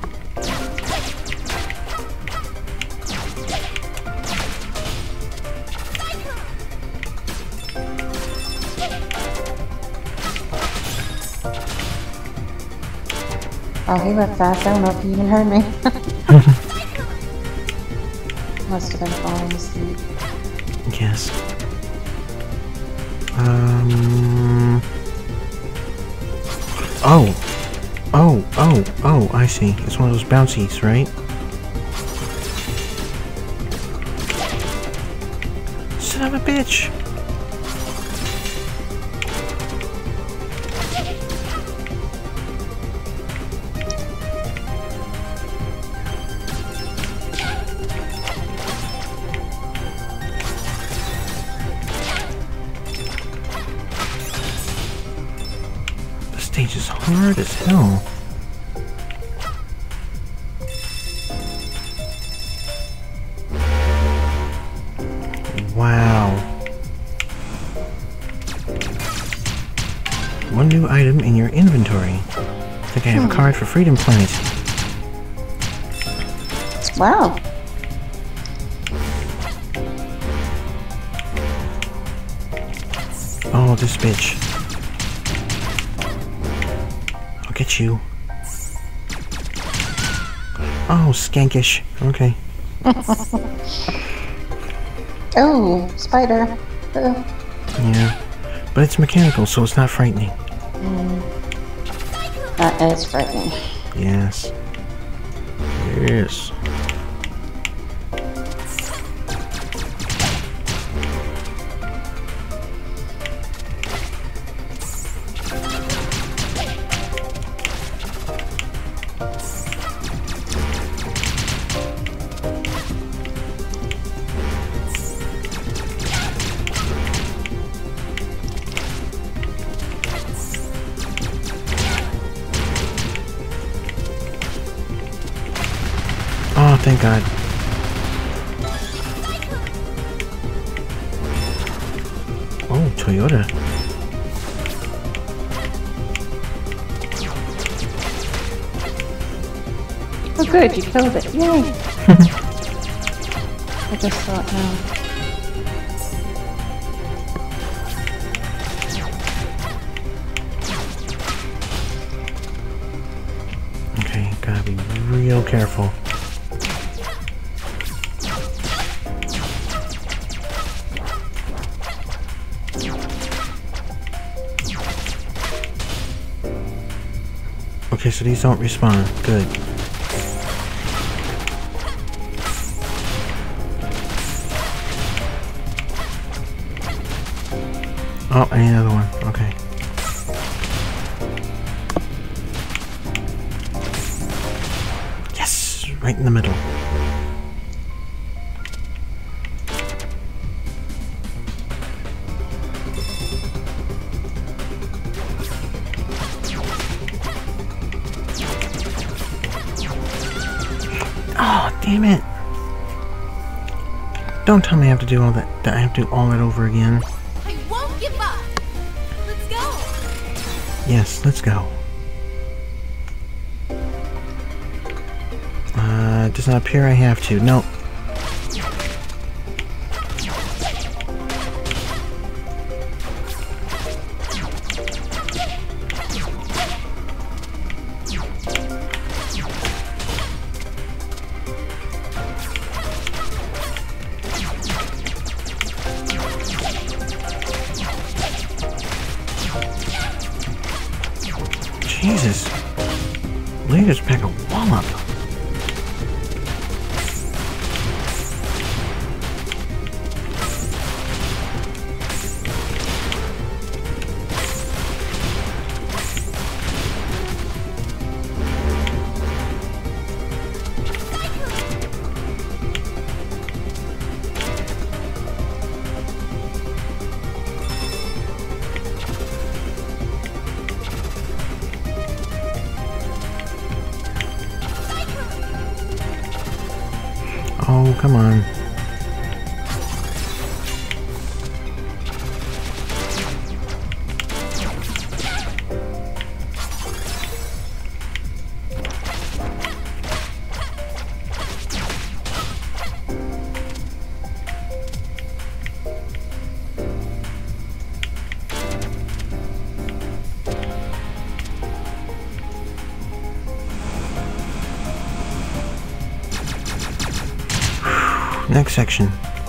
Oh, he left fast. I don't know if he even heard me. Must have been falling asleep. Yes. Oh, I see. It's one of those bouncies, right? Son of a bitch! The stage is hard as hell. Wow. One new item in your inventory. I think I have a card for Freedom Planet. Wow. Oh, this bitch. I'll get you. Oh, Oh, skankish. Okay. Oh, spider. Yeah. But it's mechanical, so it's not frightening. That is frightening. Yes. Yes. Oh, thank God. Oh, Toyota. Oh good, you killed it. Yay! I just saw it now. Okay, gotta be real careful. Okay, so these don't respawn. Good. Oh, I need another one. Okay. Yes! Right in the middle. Oh, damn it! Don't tell me I have to do all that. That I have to do all that over again. I won't give up. Let's go. Yes, let's go. It does not appear I have to. No. Jesus. Leaders pack a wallop. Oh, come on. Next section.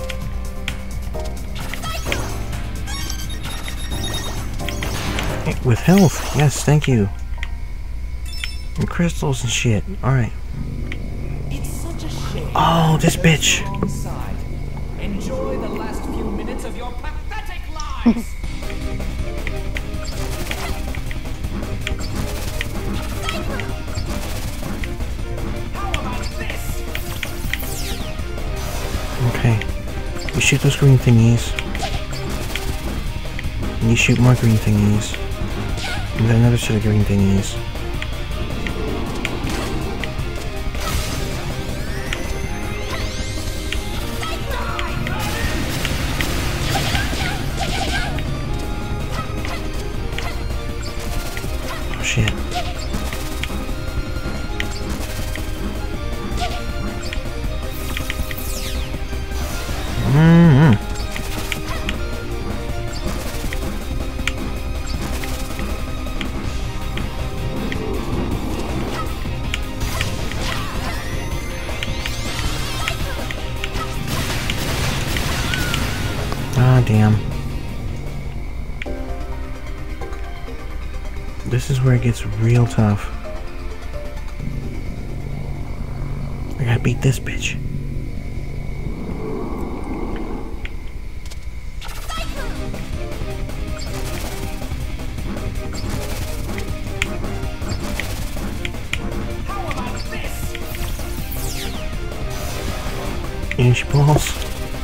With health. Yes, thank you. And crystals and shit. Alright. It's such a shame. Oh, this bitch. Alongside. Enjoy the last few minutes of your pathetic lives. How about this? Okay. You shoot those green thingies. And you shoot more green thingies. And then another set of green thingies. Oh shit. damn. This is where it gets real tough. I gotta beat this bitch. Inch balls.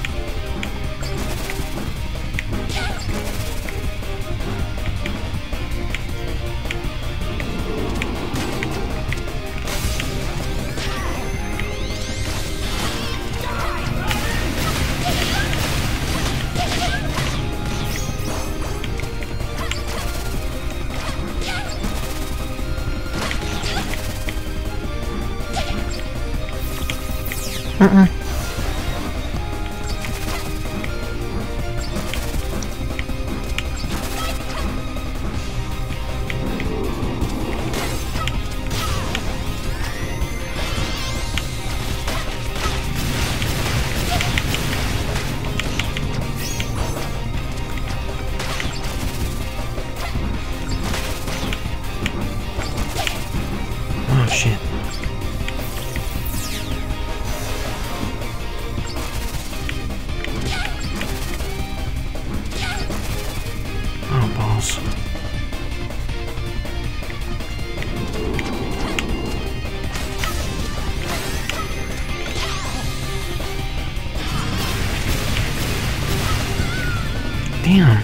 Oh shit. Oh balls. Damn.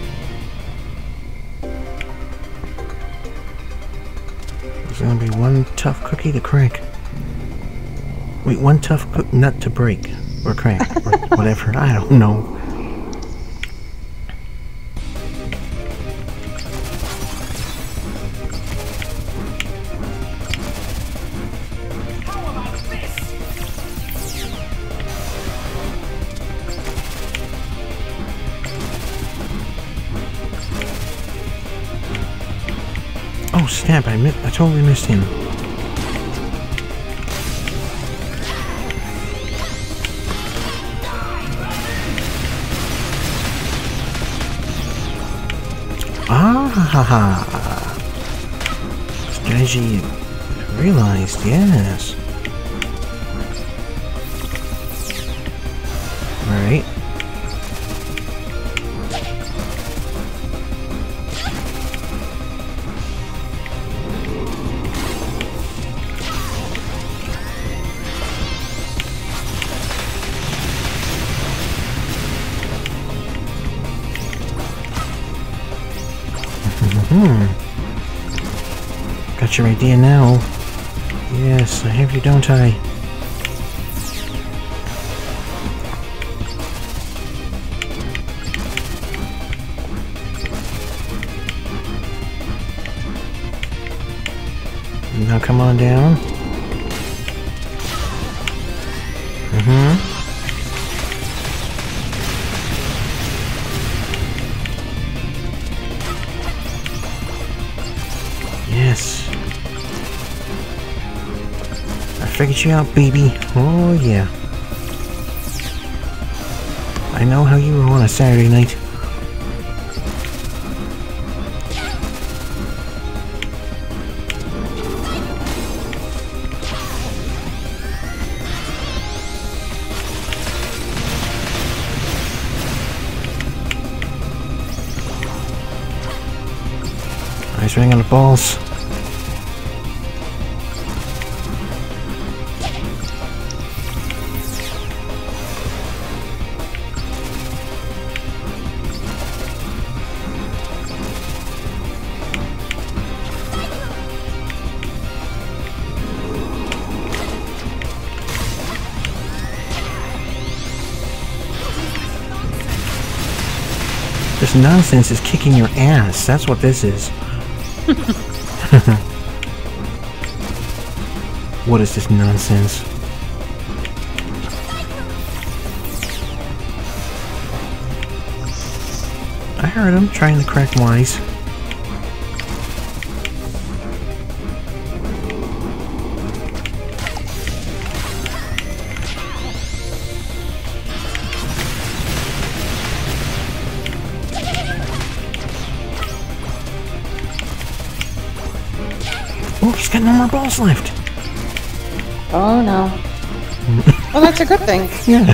There's gonna be one tough cookie to crack. Wait, one tough nut to break. Or crack. Or whatever. I don't know. Oh snap, I totally missed him. Ah ha ha. Strategy realized, yes. Alright. Got your idea now. Yes, I have you, don't I? Now come on down. Yes. I figured you out, baby. Oh, yeah. I know how you roll on a Saturday night. Nice ring on the balls. This nonsense is kicking your ass. That's what this is. What is this nonsense? I heard him trying to crack wise. got no more balls left. Oh no. Well, that's a good thing. Yeah.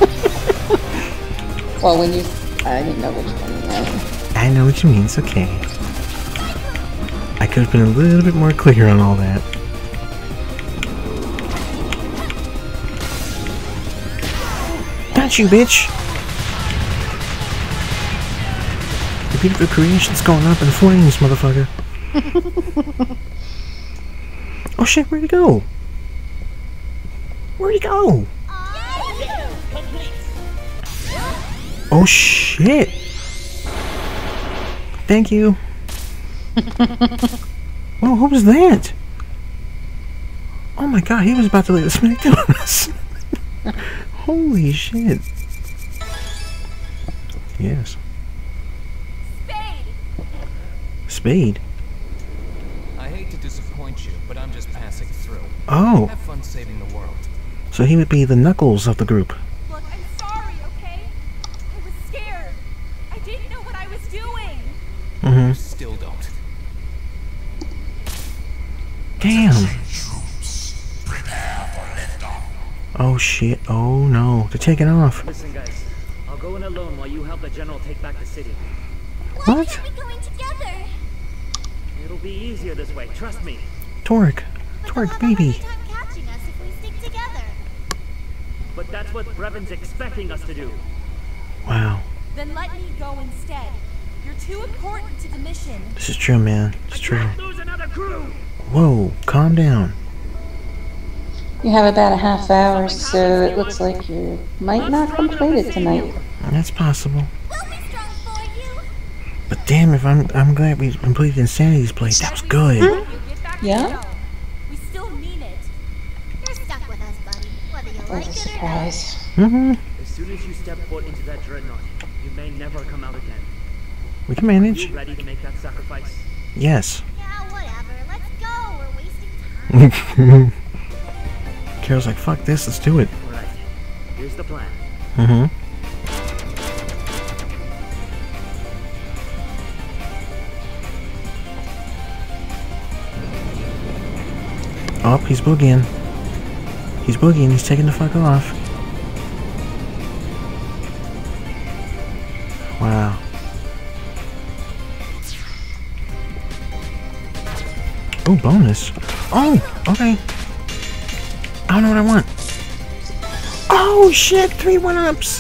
Well, when you... I didn't know which one you meant. I know what you mean. It's okay. I could have been a little bit more clear on all that. Got you, bitch! The beautiful creation's going up in flames, motherfucker. Oh shit, where'd he go? Where'd he go? Oh shit! Thank you. Whoa, who was that? Oh my god, he was about to lay the smackdown on us. Holy shit. Yes. Spade! Spade? I hate to disappoint you, but I'm just passing through. Oh. Have fun saving the world. So he would be the Knuckles of the group. Look, I'm sorry, okay? I was scared. I didn't know what I was doing. Mm-hmm. Still don't. Damn. Oh shit. Oh no. They're taking off. Listen, guys. I'll go in alone while you help the general take back the city. Why What? can't we go in together? It'll be easier this way, trust me. Torque. But Torque, they'll have a baby. harder time catching us if we stick together. But that's what Brevin's expecting us to do. Wow. Then let me go instead. You're too important to the mission. This is true, man. It's true. Can't lose another crew! Whoa. Calm down. You have about a half hour, so it looks like you might not complete it tonight. That's possible. We'll be strong for you. But damn, if I'm glad we completed Insanity's Blade. That was good. You get back to Yeah? the show. We still mean it. You're stuck with us, buddy. Whether you What like a it or not. surprise. Mm-hmm. As soon as you step foot into that dreadnought, you may never come out again. We can manage. You ready to make that sacrifice? Yes. Yeah, whatever. Let's go. We're wasting time. Carol's like, fuck this, let's do it. Alright, here's the plan. Mm-hmm. Oh, he's boogieing. He's boogieing, he's taking the fuck off. Wow. Oh, bonus. Oh, okay. I don't know what I want. Oh shit, 3 1-ups.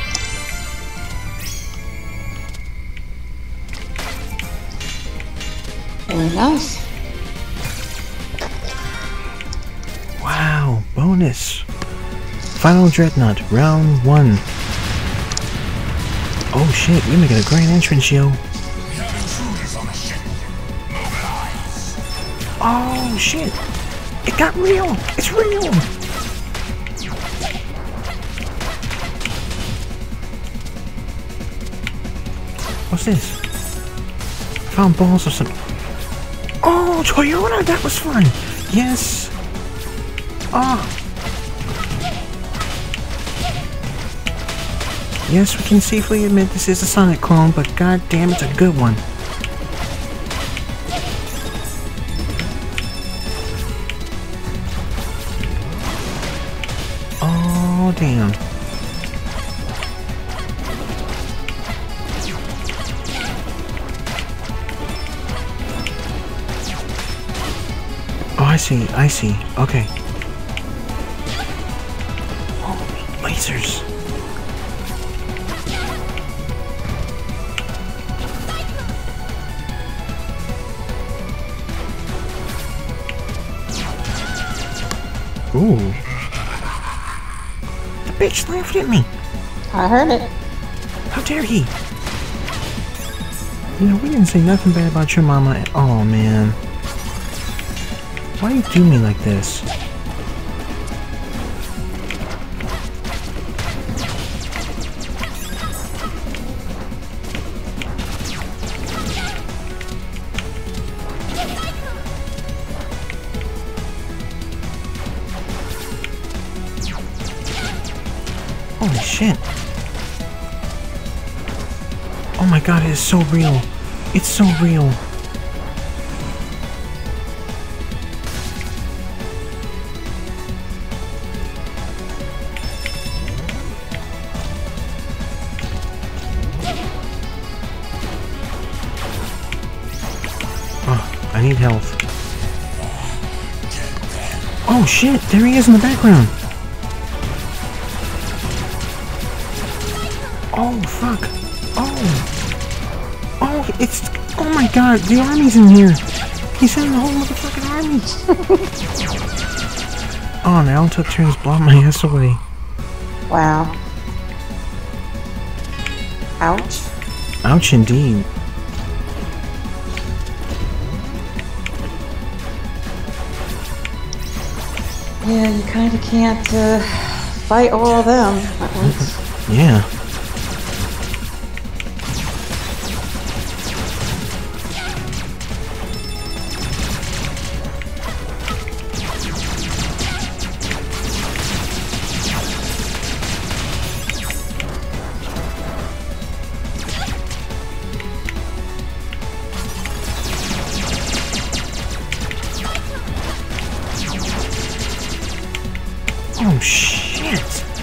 Very nice. Wow, bonus. Final Dreadnought, round 1. Oh shit, we're making a grand entrance, yo. Oh shit. It got real. It's real. What's this? Found balls or something. Oh, Toyota, that was fun. Yes. Ah. Yes, we can safely admit this is a Sonic clone, but god damn, it's a good one. Oh, damn. Oh, I see, I see. Okay. Oh, lasers. Ooh. The bitch laughed at me. I heard it. How dare he? You know, we didn't say nothing bad about your mama at all, man. Why do you do me like this? Holy shit. Oh my god, it is so real. It's so real. great health. Oh shit, there he is in the background. Oh fuck. Oh, it's, oh my god, the army's in here. He's sending the whole motherfucking army. Oh, now Alan took turns blowing my ass away. Wow. Ouch. Ouch indeed. Yeah, you kind of can't fight all of them at once. Yeah. Oh shit!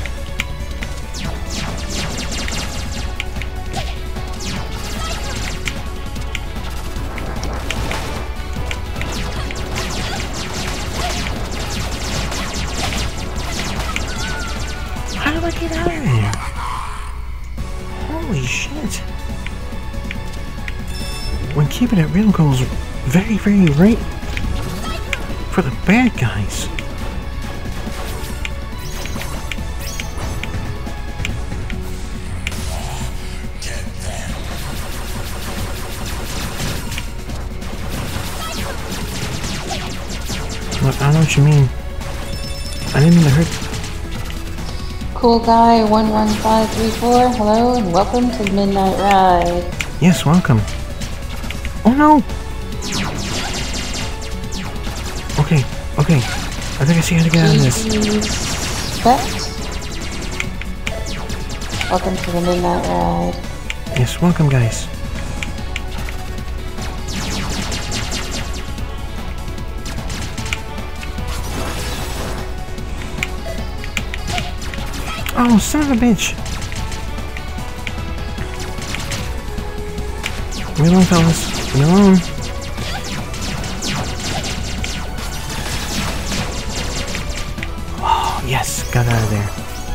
How do I get out of there? Holy shit! When keeping it real goes very, very right for the bad guys. Look, I know what you mean. I didn't mean to hurt. Cool guy 11534, hello and welcome to the Midnight Ride. Yes, welcome. Oh no! Okay, okay. I think I see how to get out of this. Respect. Welcome to the Midnight Ride. Yes, welcome guys. Oh, son of a bitch! Leave me alone, fellas. Leave me alone. Oh, yes! Got out of there.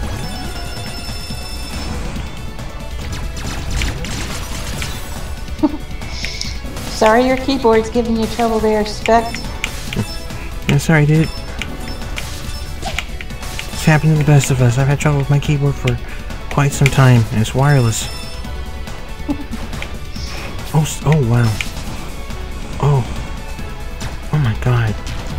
Sorry your keyboard's giving you trouble there, Spec. Yeah, sorry, dude. It's happened to the best of us. I've had trouble with my keyboard for quite some time, and it's wireless. Oh, wow. Oh my god.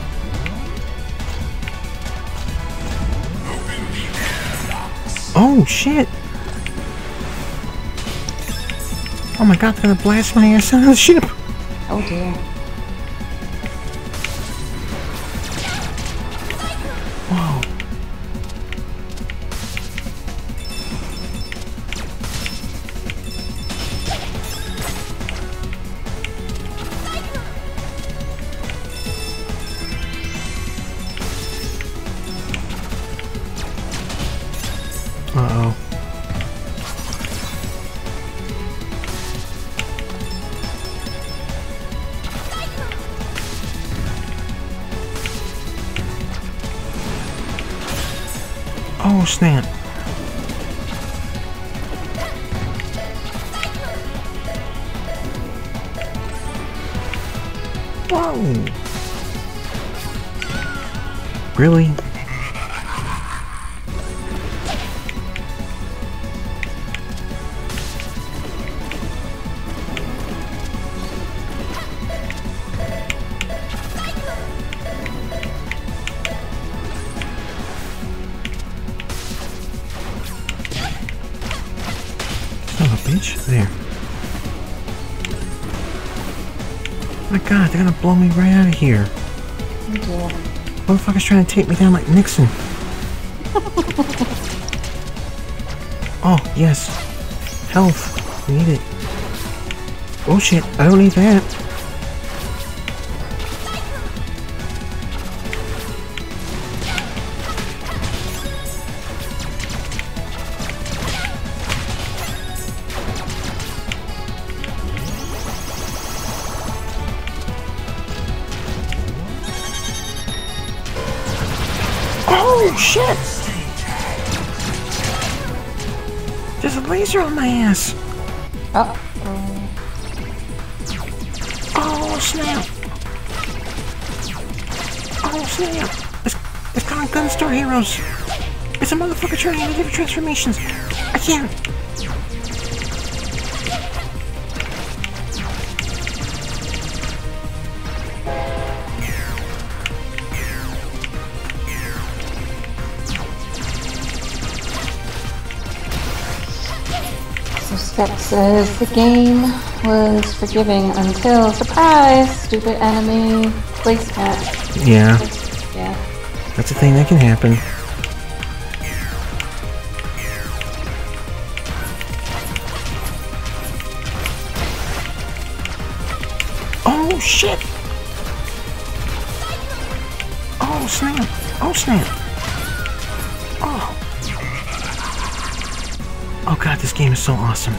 Oh, shit. Oh my god, they're gonna blast my ass out of the ship. Oh dear. Whoa. Uh-oh. Oh, snap. Whoa. Really? Oh, bitch. There. My god, they're gonna blow me right out of here. Oh dear. Motherfucker's trying to take me down like Nixon. Oh, yes. Health. I need it. Oh shit, I don't need that. Oh shit! There's a laser on my ass! Oh snap! Oh snap! It's called Gun Store Heroes! It's a motherfucker trying to give transformations! I can't! So Spec says the game was forgiving until surprise, stupid enemy placemat. Yeah. Yeah. That's a thing that can happen. Oh shit! Oh snap! Oh snap! Oh! Oh god, this game is so awesome.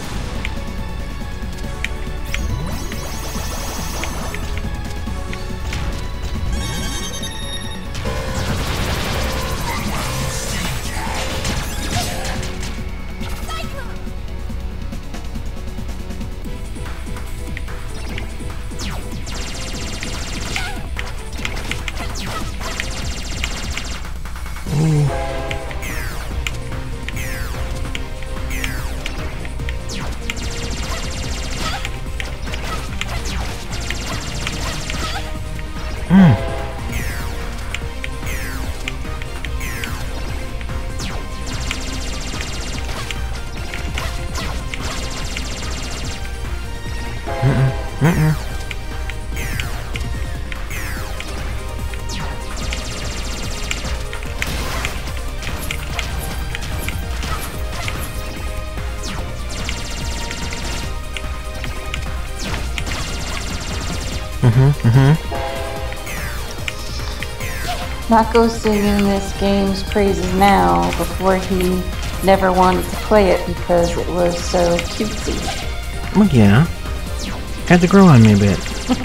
Nako's singing this game's praises now before he never wanted to play it because it was so cutesy. Well, yeah. Had to grow on me a bit.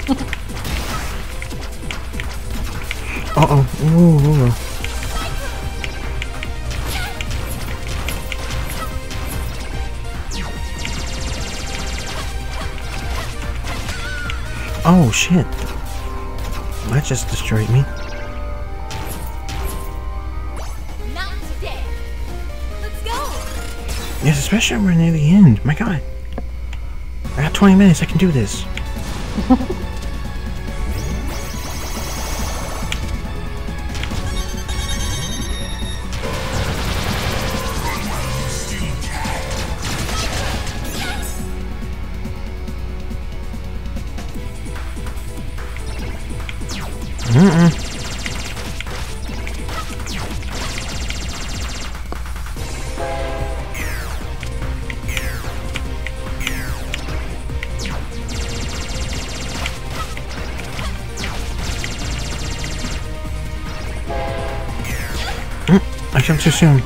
Uh-oh. Ooh. Oh, shit. That just destroyed me. Not today. Let's go. Yes, especially when we're near the end. My god. I got 20 minutes. I can do this. I jumped too soon.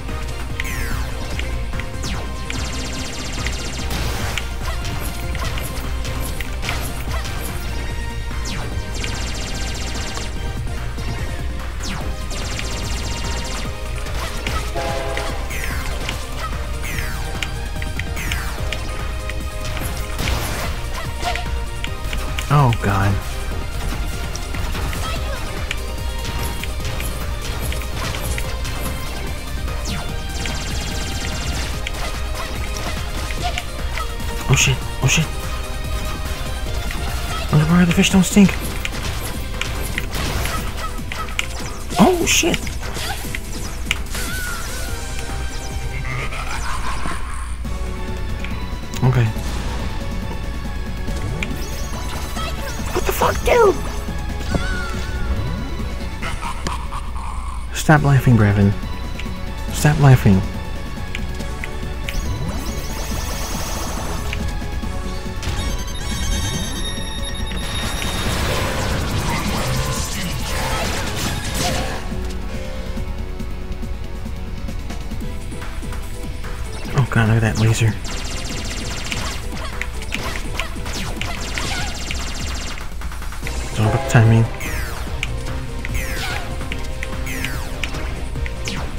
Oh god. Oh shit, oh shit. Why the fish don't stink? Oh shit. Okay. What the fuck, dude? Stop laughing, Brevin. Stop laughing. Oh god, look at that laser. It's all about the timing.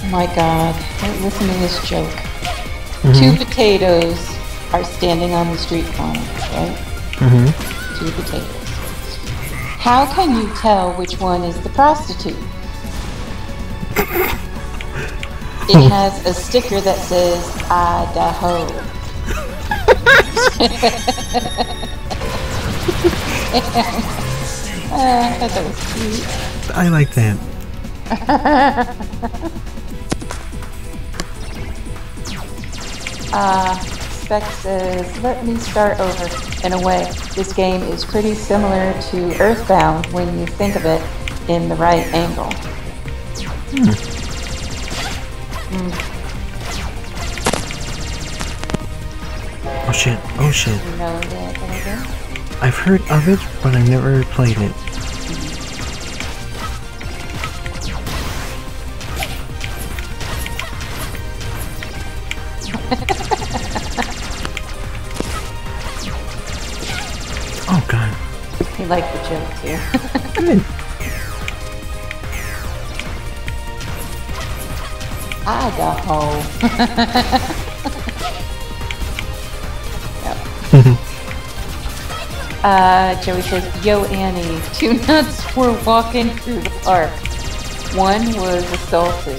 My God, listen to this joke. Mm-hmm. 2 potatoes are standing on the street corner, right? Mm-hmm. 2 potatoes. How can you tell which one is the prostitute? It has a sticker that says Idaho. I thought that was cute. I like that. Spec says, let me start over. In a way, this game is pretty similar to Earthbound when you think of it in the right angle. Oh shit, oh shit. You know that game? I've heard of it, but I've never played it. Oh god. He liked the joke too. Good. Idaho. Joey says, yo Annie, 2 nuts were walking through the park. One was assaulted.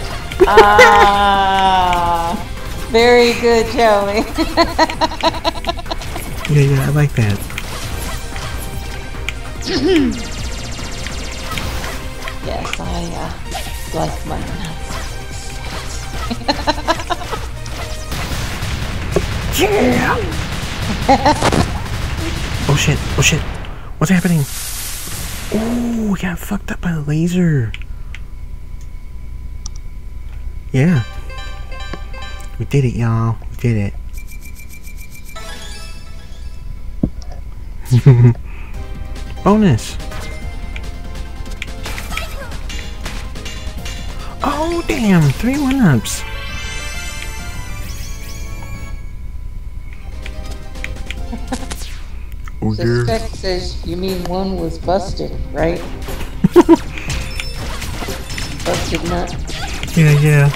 Very good, Joey. Yeah, I like that. Yes, I like my nuts. Yeah! Oh shit, oh shit. What's happening? Oh, we got fucked up by the laser. Yeah. We did it, y'all. We did it. Bonus. Oh, damn. 3 1-ups. Oh, dear. Suspect says, you mean one was busted, right? Busted nut. Yeah.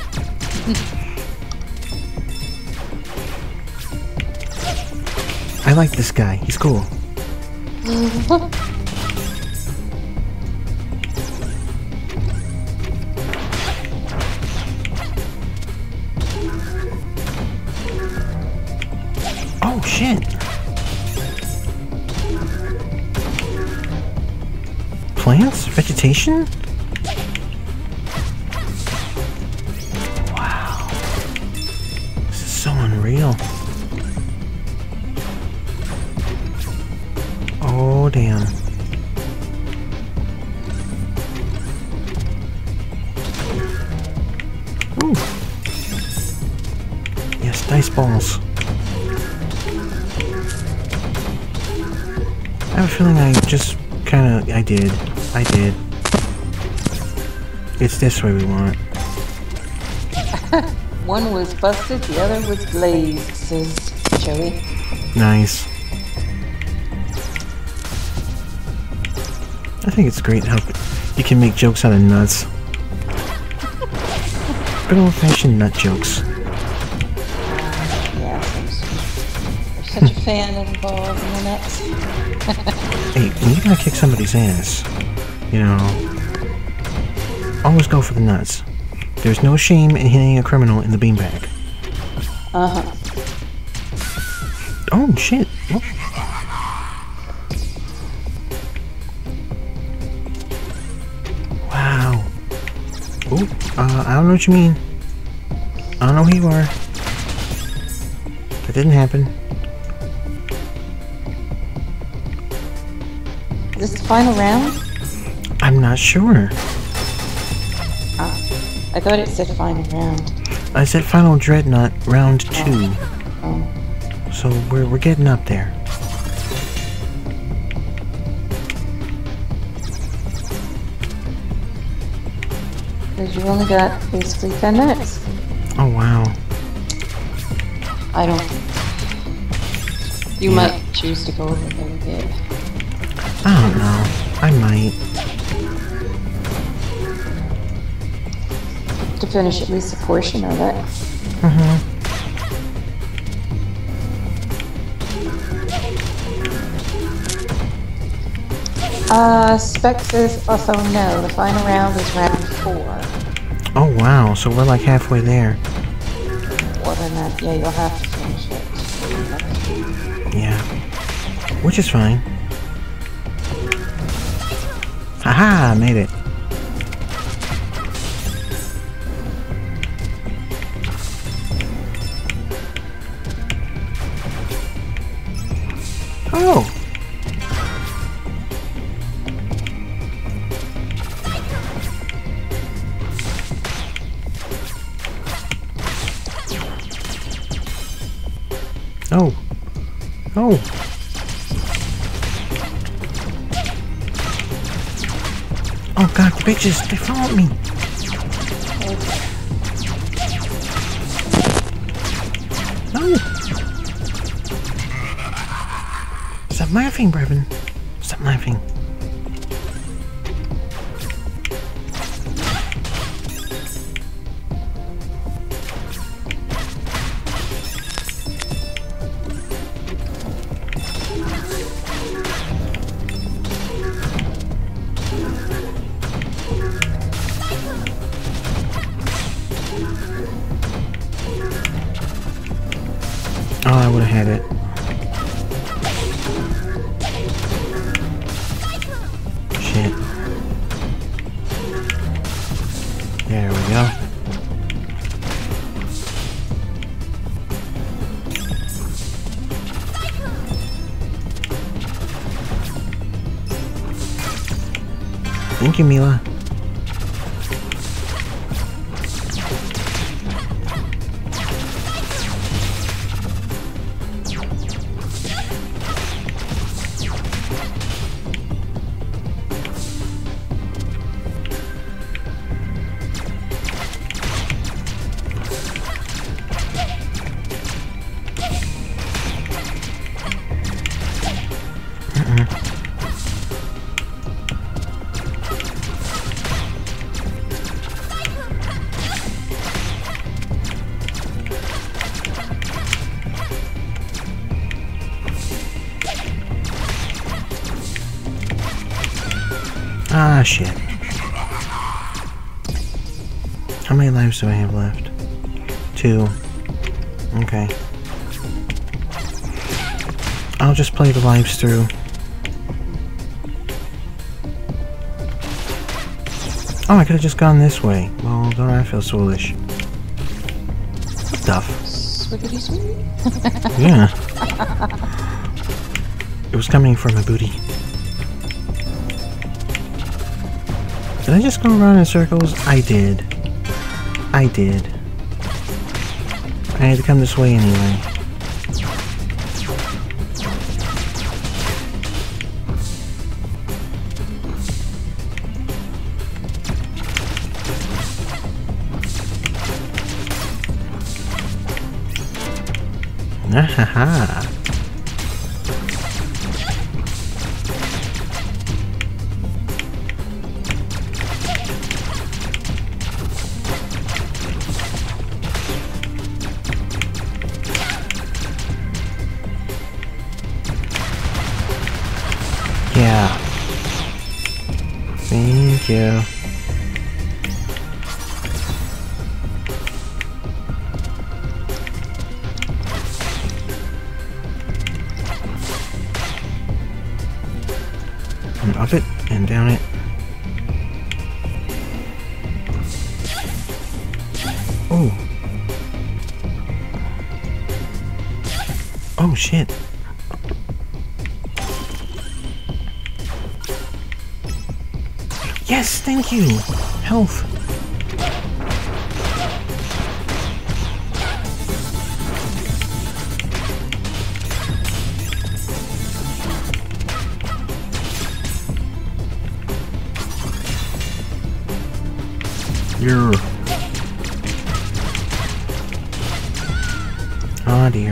I like this guy. He's cool. Oh, shit. Plants? Vegetation? Wow. This is so unreal. Oh, damn. Ooh. Yes, dice balls. I have a feeling I just kinda... I did. It's this way we want. One was busted, the other was glazed, says Joey. Nice. I think it's great how you can make jokes out of nuts. Good old-fashioned nut jokes. Yeah, you're such a fan of balls and the nuts. Hey, when you're gonna kick somebody's ass, you know, always go for the nuts. There's no shame in hitting a criminal in the beanbag. Uh-huh. Oh, shit. Oh. Wow. Oh, I don't know what you mean. I don't know who you are. That didn't happen. Is this the final round? I'm not sure. I thought it said final round. I said final dreadnought round 2. Oh. So we're getting up there. Because you only got basically 10 minutes. Oh wow. I don't. You might choose to go over there a bit. I don't know. I might. to finish at least a portion of it. Spec says also no, the final round is round 4. Oh wow, so we're like halfway there. More than that, yeah, you'll have to finish it. Yeah. Which is fine. Haha, made it. Oh! Oh! Oh! Oh god, bitches! They followed me! No! Stop laughing, Brevin. Stop laughing. Oh, I would have had it. Shit. There we go. Thank you, Mila. Ah, shit. How many lives do I have left? 2. Okay. I'll just play the lives through. Oh, I could have just gone this way. Well, don't I feel foolish? What the f? Swiggity sweet. Yeah. It was coming from a booty. Did I just go around in circles? I did. I did. I had to come this way anyway. Ahaha. Yeah. Thank you. And up it and down it. Oh. Oh shit. Yes, thank you. Health. Yeah. Oh dear.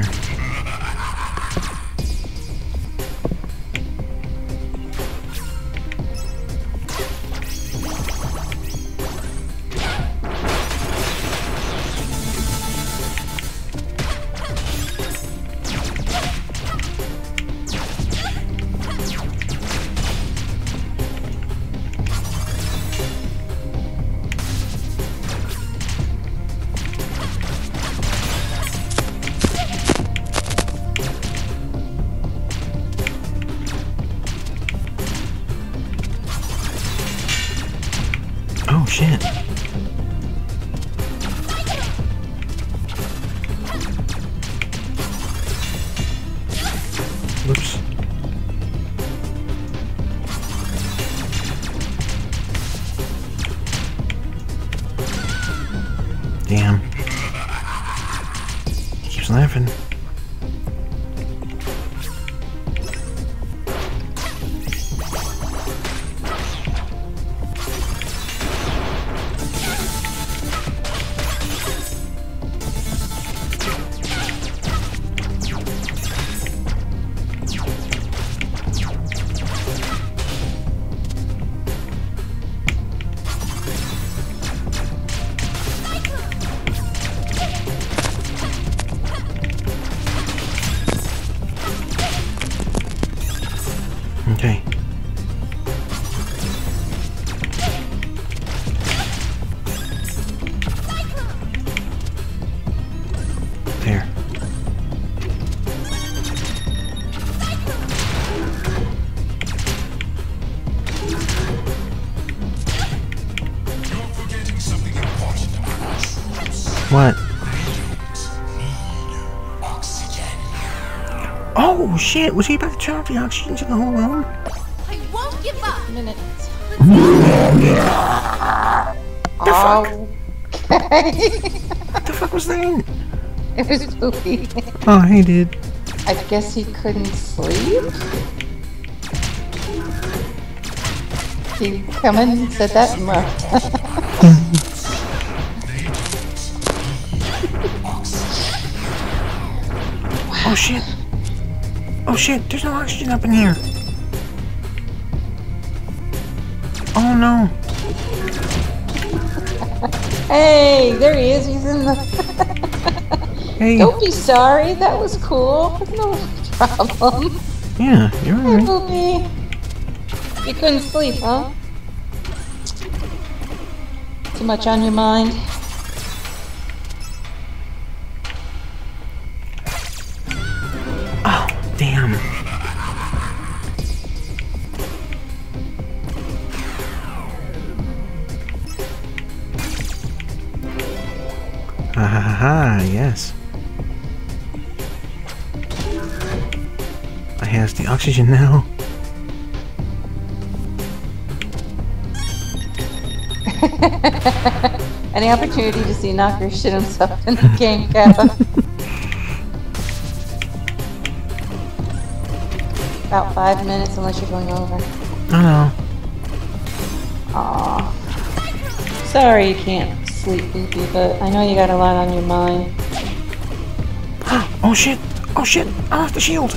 shit. Whoops. Damn. Keeps laughing. Okay. There. You're forgetting something important. What? Oxygen. Oh shit! Was he about to turn off the oxygen to the whole room? I won't give up. Minutes. The fuck? Okay. What the fuck was that? It was Poopy. Oh, he did. I guess he couldn't sleep? He come in and said that and left. Oh shit! Oh shit! There's no oxygen up in here. Oh no! Hey, there he is. He's in the... Hey. Don't be sorry. That was cool. No problem. Yeah, you're Hey, alright. Poopy. You couldn't sleep, huh? Too much on your mind? Oh, damn. Ha ha ha ha, yes. I has the oxygen now. Any opportunity to see Knocker shit himself in the game, Kappa? About 5 minutes unless you're going over. Oh no. Aww. Sorry you can't sleep, Poopy, but I know you got a lot on your mind. Oh shit! Oh shit! I'm off the shield!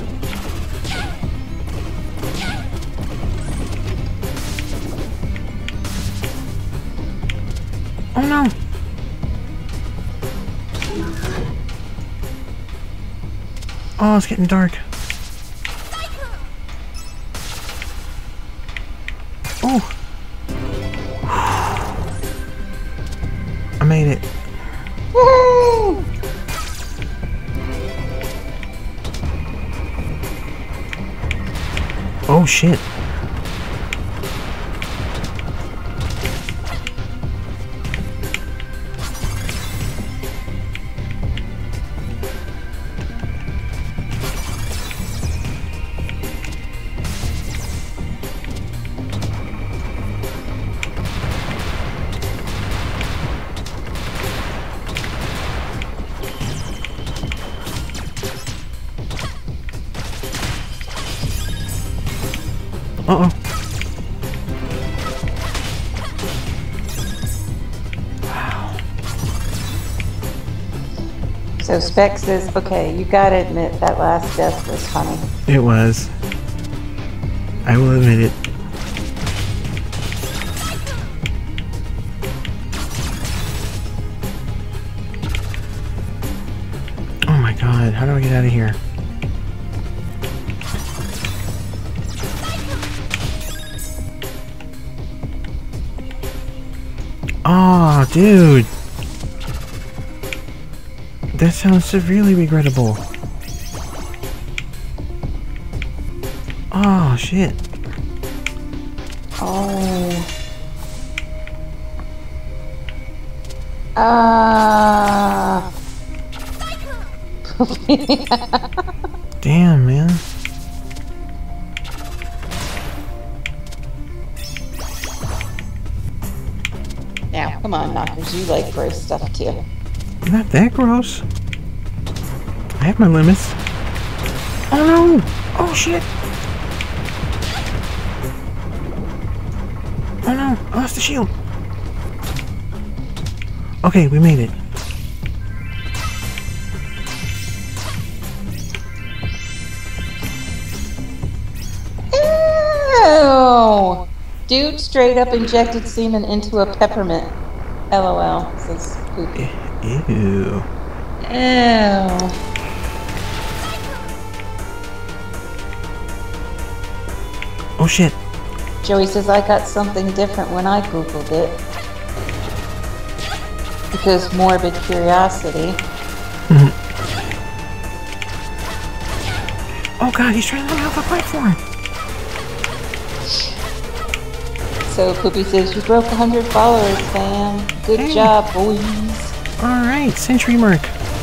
Oh no! Oh, it's getting dark. Oh! I made it. Woo! Oh shit. Uh-oh. So Spec says, okay, you gotta admit that last death was funny. It was. I will admit it. Oh my god, how do I get out of here? Aw, dude! That sounds severely regrettable. Oh, shit. Oh. Damn, man. Now, come on, Knockers. You like gross stuff too. Not that gross. I have my limits. Oh no! Oh shit! Oh no! I lost the shield! Okay, we made it. Ew! Dude straight up injected semen into a peppermint. LOL. Says poopy. Ew. Ew. Oh shit. Joey says I got something different when I googled it. Because morbid curiosity. Oh god, he's trying to let me off the platform. So Poopy says you broke 100 followers, fam. Good job, boys. Alright, century mark.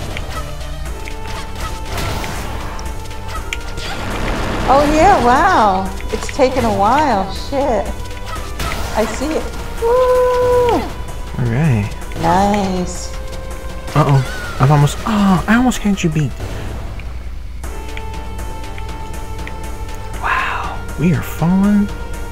Oh yeah, wow. It's taken a while. Shit. I see it. Woo! Alright. Nice. Uh-oh. I almost had you beat. Wow. We are falling.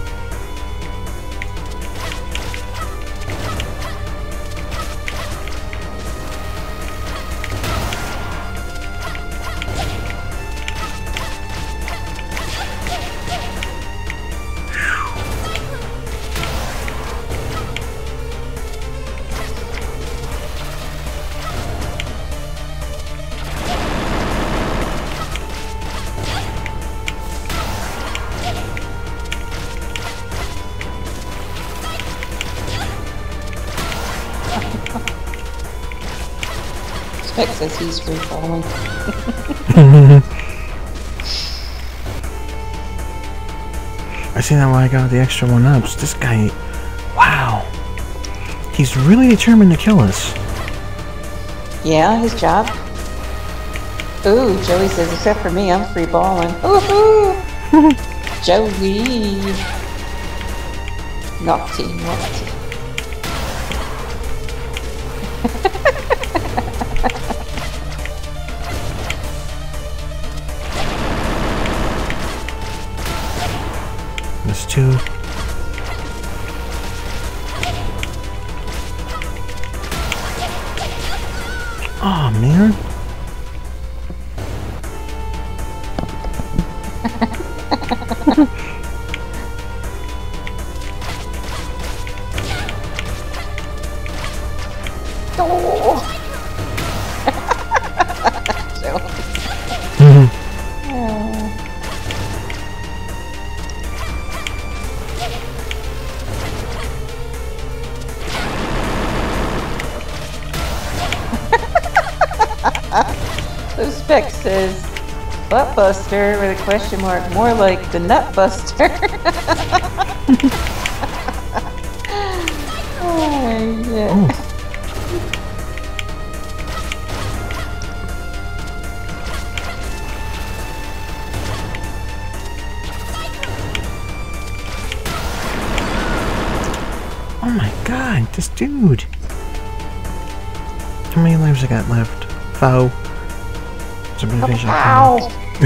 Spec says he's free falling. I see now why I got the extra 1-ups. This guy, wow. He's really determined to kill us. Yeah, his job. Ooh, Joey says, except for me, I'm free balling. Woohoo! Joey! Naughty, naughty. There's 2. Oh man. So Spec says, butt buster with a question mark, more like the nut buster. Oh, yeah. Oh my god, this dude. How many lives I got left? Foe. Ow!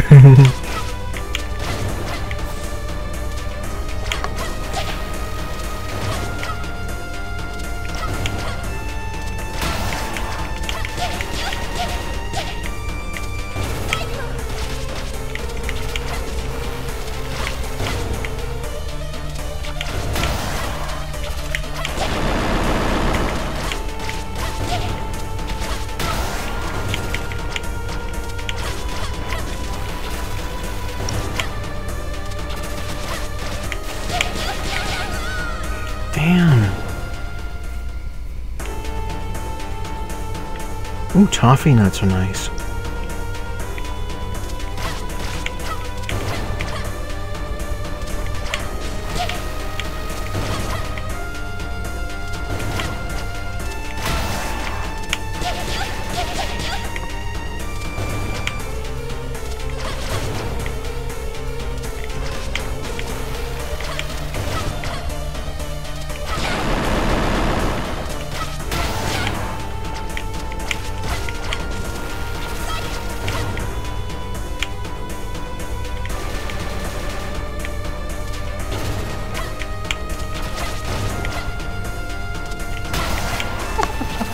Damn. Ooh, toffee nuts are nice.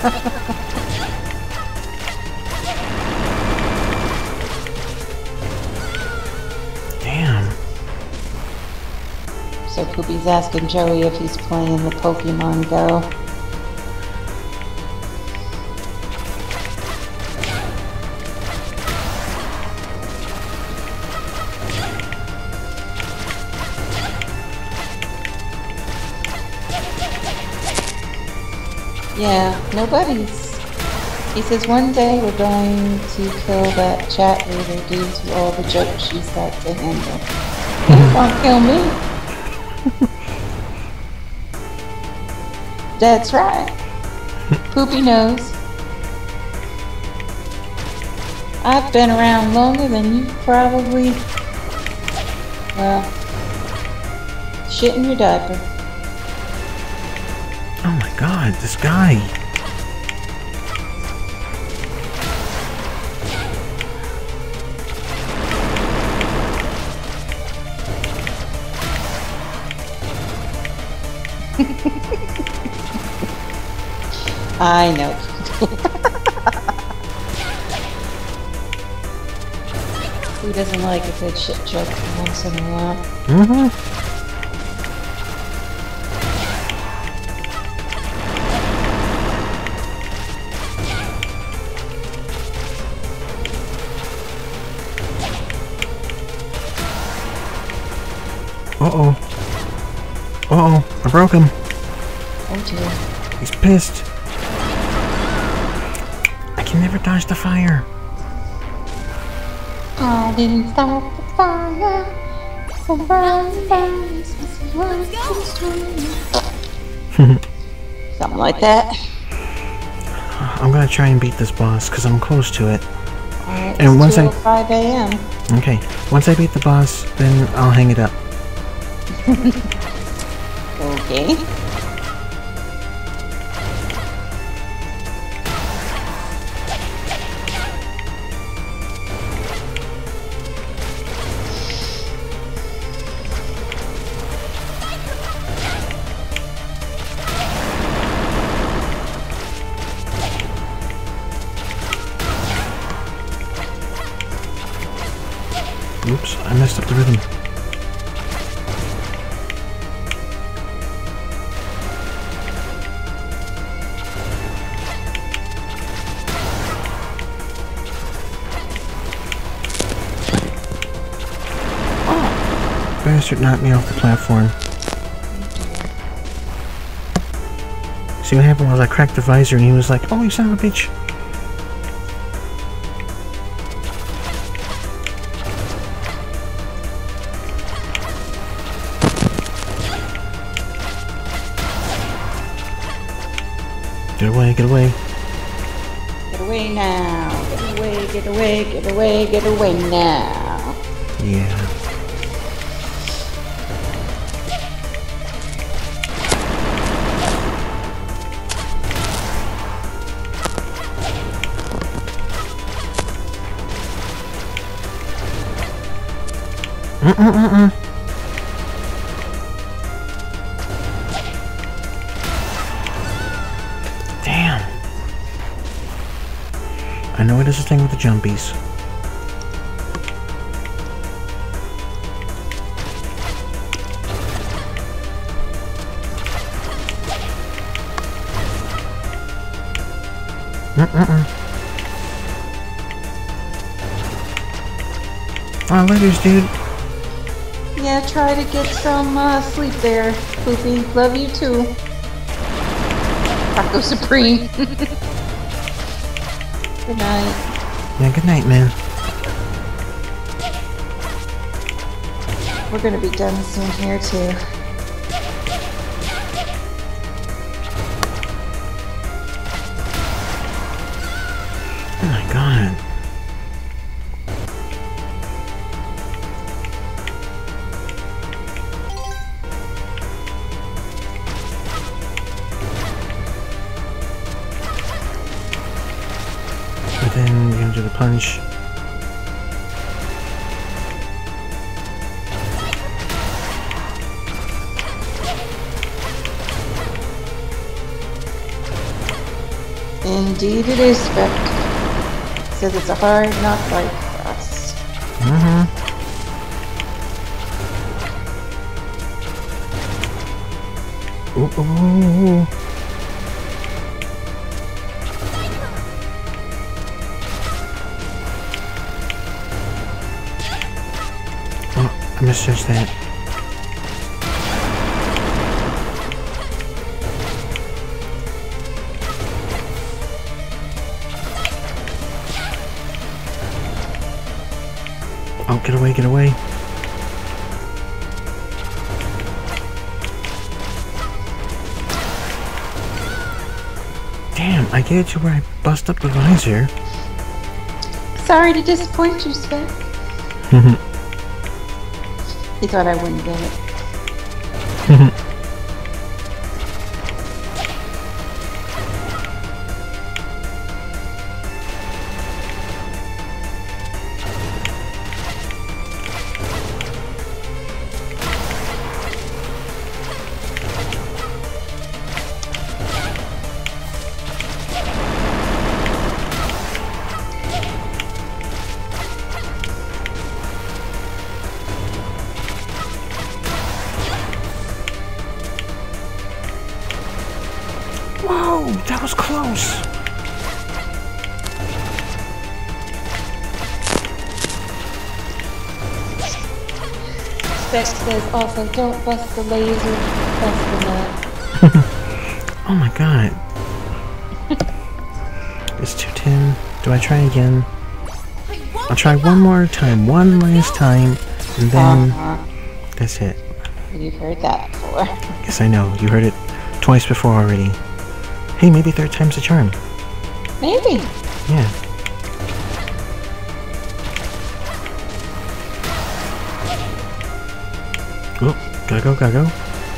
Damn. So Poopy's asking Joey if he's playing the Pokemon Go. Yeah, nobody's. He says one day we're going to kill that chat leader due to all the jokes she's got to handle. They won't kill me. That's right. Poopy knows. I've been around longer than you probably. Well, shit in your diaper. Oh my god, this guy. I know. Who doesn't like a good shit joke once in a while? Mm-hmm. Uh-oh. Uh-oh, I broke him. Oh dear. He's pissed. I can never dodge the fire. I didn't start the fire. Something like that. I'm gonna try and beat this boss because I'm close to it. Alright, And once it's 5 a.m. Okay, once I beat the boss, then I'll hang it up. Okay. Oops, I messed up the rhythm. Bastard knocked me off the platform. See what happened was I cracked the visor and he was like, "Oh, you son of a bitch." Get away, get away. Get away now. Get away, get away, get away, get away now. Yeah. Damn. I know it is a thing with the jumpies. Oh, laters, dude. Yeah, try to get some sleep there, Poopy. Love you too. Taco Supreme. Good night. Yeah, good night, man. We're gonna be done soon here too. Oh my god. But then you're gonna do the punch. Indeed it is, Spec. Says it's a hard knock life for us. Ooh, ooh. Oh, I misjudged that. Oh, get away, get away. Damn, I get it to where I bust up the visor. Sorry to disappoint you, Spec. He thought I wouldn't get it. Whoa, that was close. Spec says also, don't bust the laser, bust the nut. Oh my god. It's 210. Do I try again? I'll try one more time, one last time, and then that's it. You've heard that before. Yes, I know. You heard it twice before already. Hey, maybe third time's a charm. Maybe. Yeah. Oh, gotta go, gotta go.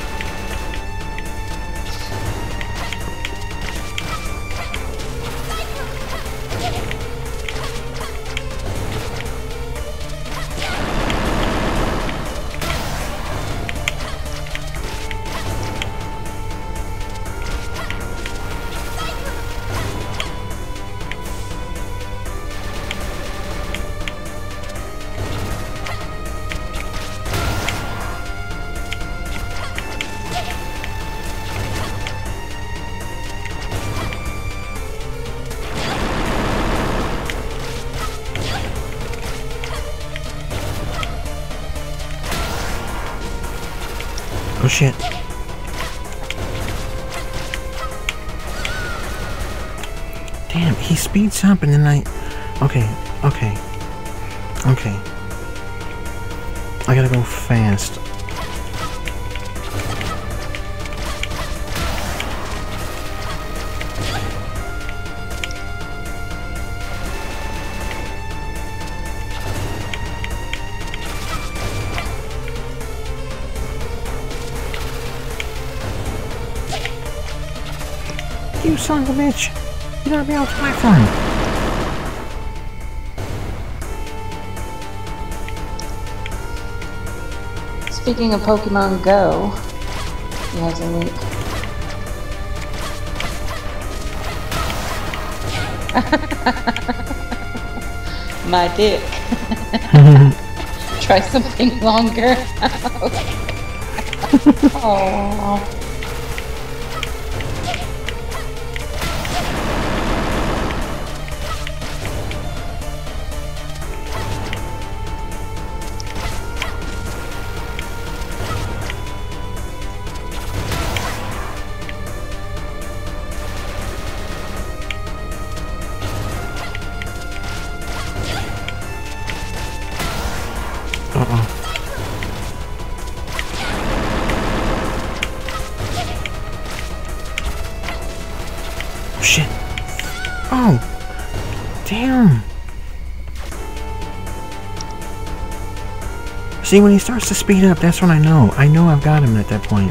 Oh shit. Damn, he speeds up and then Okay. I gotta go fast. You son of a bitch! You gotta be on the platform! Speaking of Pokemon Go, he has a link. My dick. Try something longer. Oh. Shit. Oh. Damn. See, when he starts to speed up, that's when I know. I know I've got him at that point.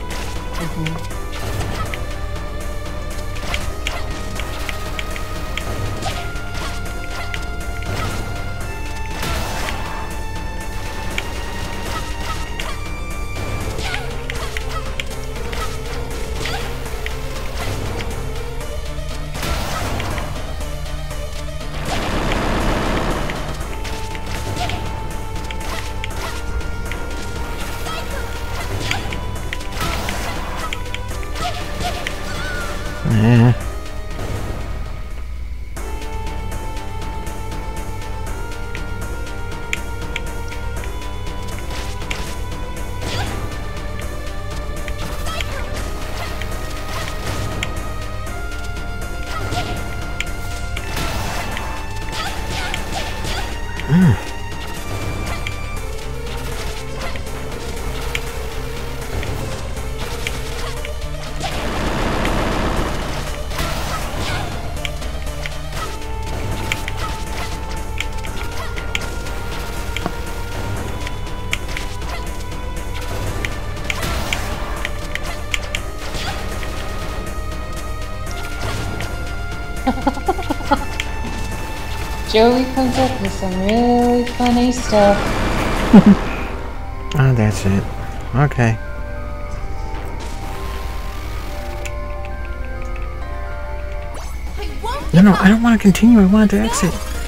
Joey comes up with some really funny stuff. Oh, that's it. Okay. No, I don't want to continue. I want to exit.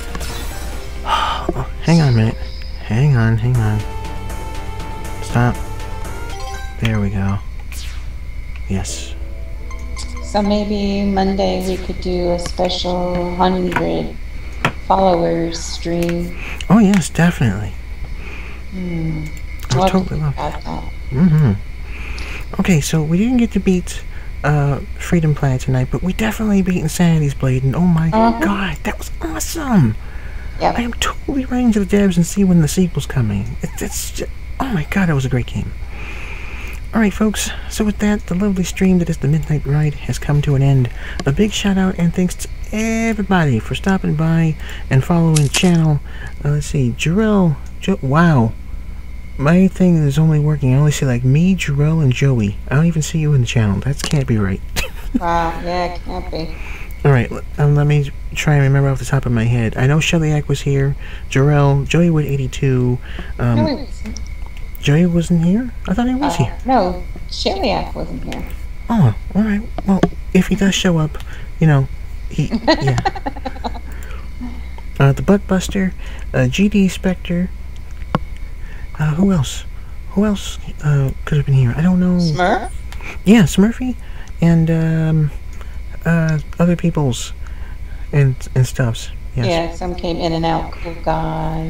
Oh, hang on a minute. Hang on. Stop. There we go. Yes. So maybe Monday we could do a special 100 followers stream. Oh yes, definitely. I would totally love that. Okay, so we didn't get to beat Freedom Planet tonight, but we definitely beat Insanity's Blade, and oh my god, that was awesome! Yep. I am totally running to the devs and see when the sequel's coming. It's just, oh my god, that was a great game. Alright folks, so with that, the lovely stream that is the Midnight Ride has come to an end. A big shout out and thanks to everybody for stopping by and following the channel. Let's see, Jarrell, wow. My thing is only working. I only see like me, Jarrell, and Joey. I don't even see you in the channel. That can't be right. Wow, yeah, it can't be. Alright, let me try and remember off the top of my head. I know Shellyak was here, Jarrell, Joey Wood 82. Joey wasn't here? I thought he was here. No, Shellyak wasn't here. Oh, alright. Well, if he does show up, you know, yeah. The Buttbuster, GD Spectre. Who else? Who else could have been here? I don't know. Smurf? Yeah, Smurfy. And, other people's and stuffs. Yes. Yeah, some came in and out. Cool guy.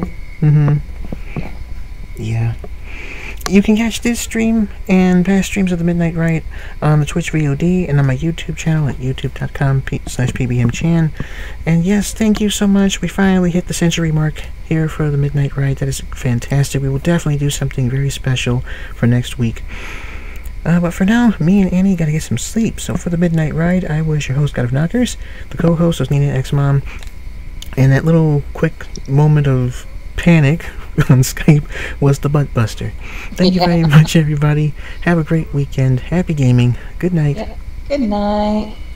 Yeah. You can catch this stream and past streams of the Midnight Ride on the Twitch VOD and on my YouTube channel at youtube.com/pbmchan. And yes, thank you so much. We finally hit the century mark here for the Midnight Ride. That is fantastic. We will definitely do something very special for next week. But for now, me and Annie gotta get some sleep. So for the Midnight Ride, I was your host, God of Knockers. The co-host was Nina X-Mom. And that little quick moment of panic on Skype was the Buttbuster. Thank you very much, everybody. Have a great weekend. Happy gaming. Good night. Good night.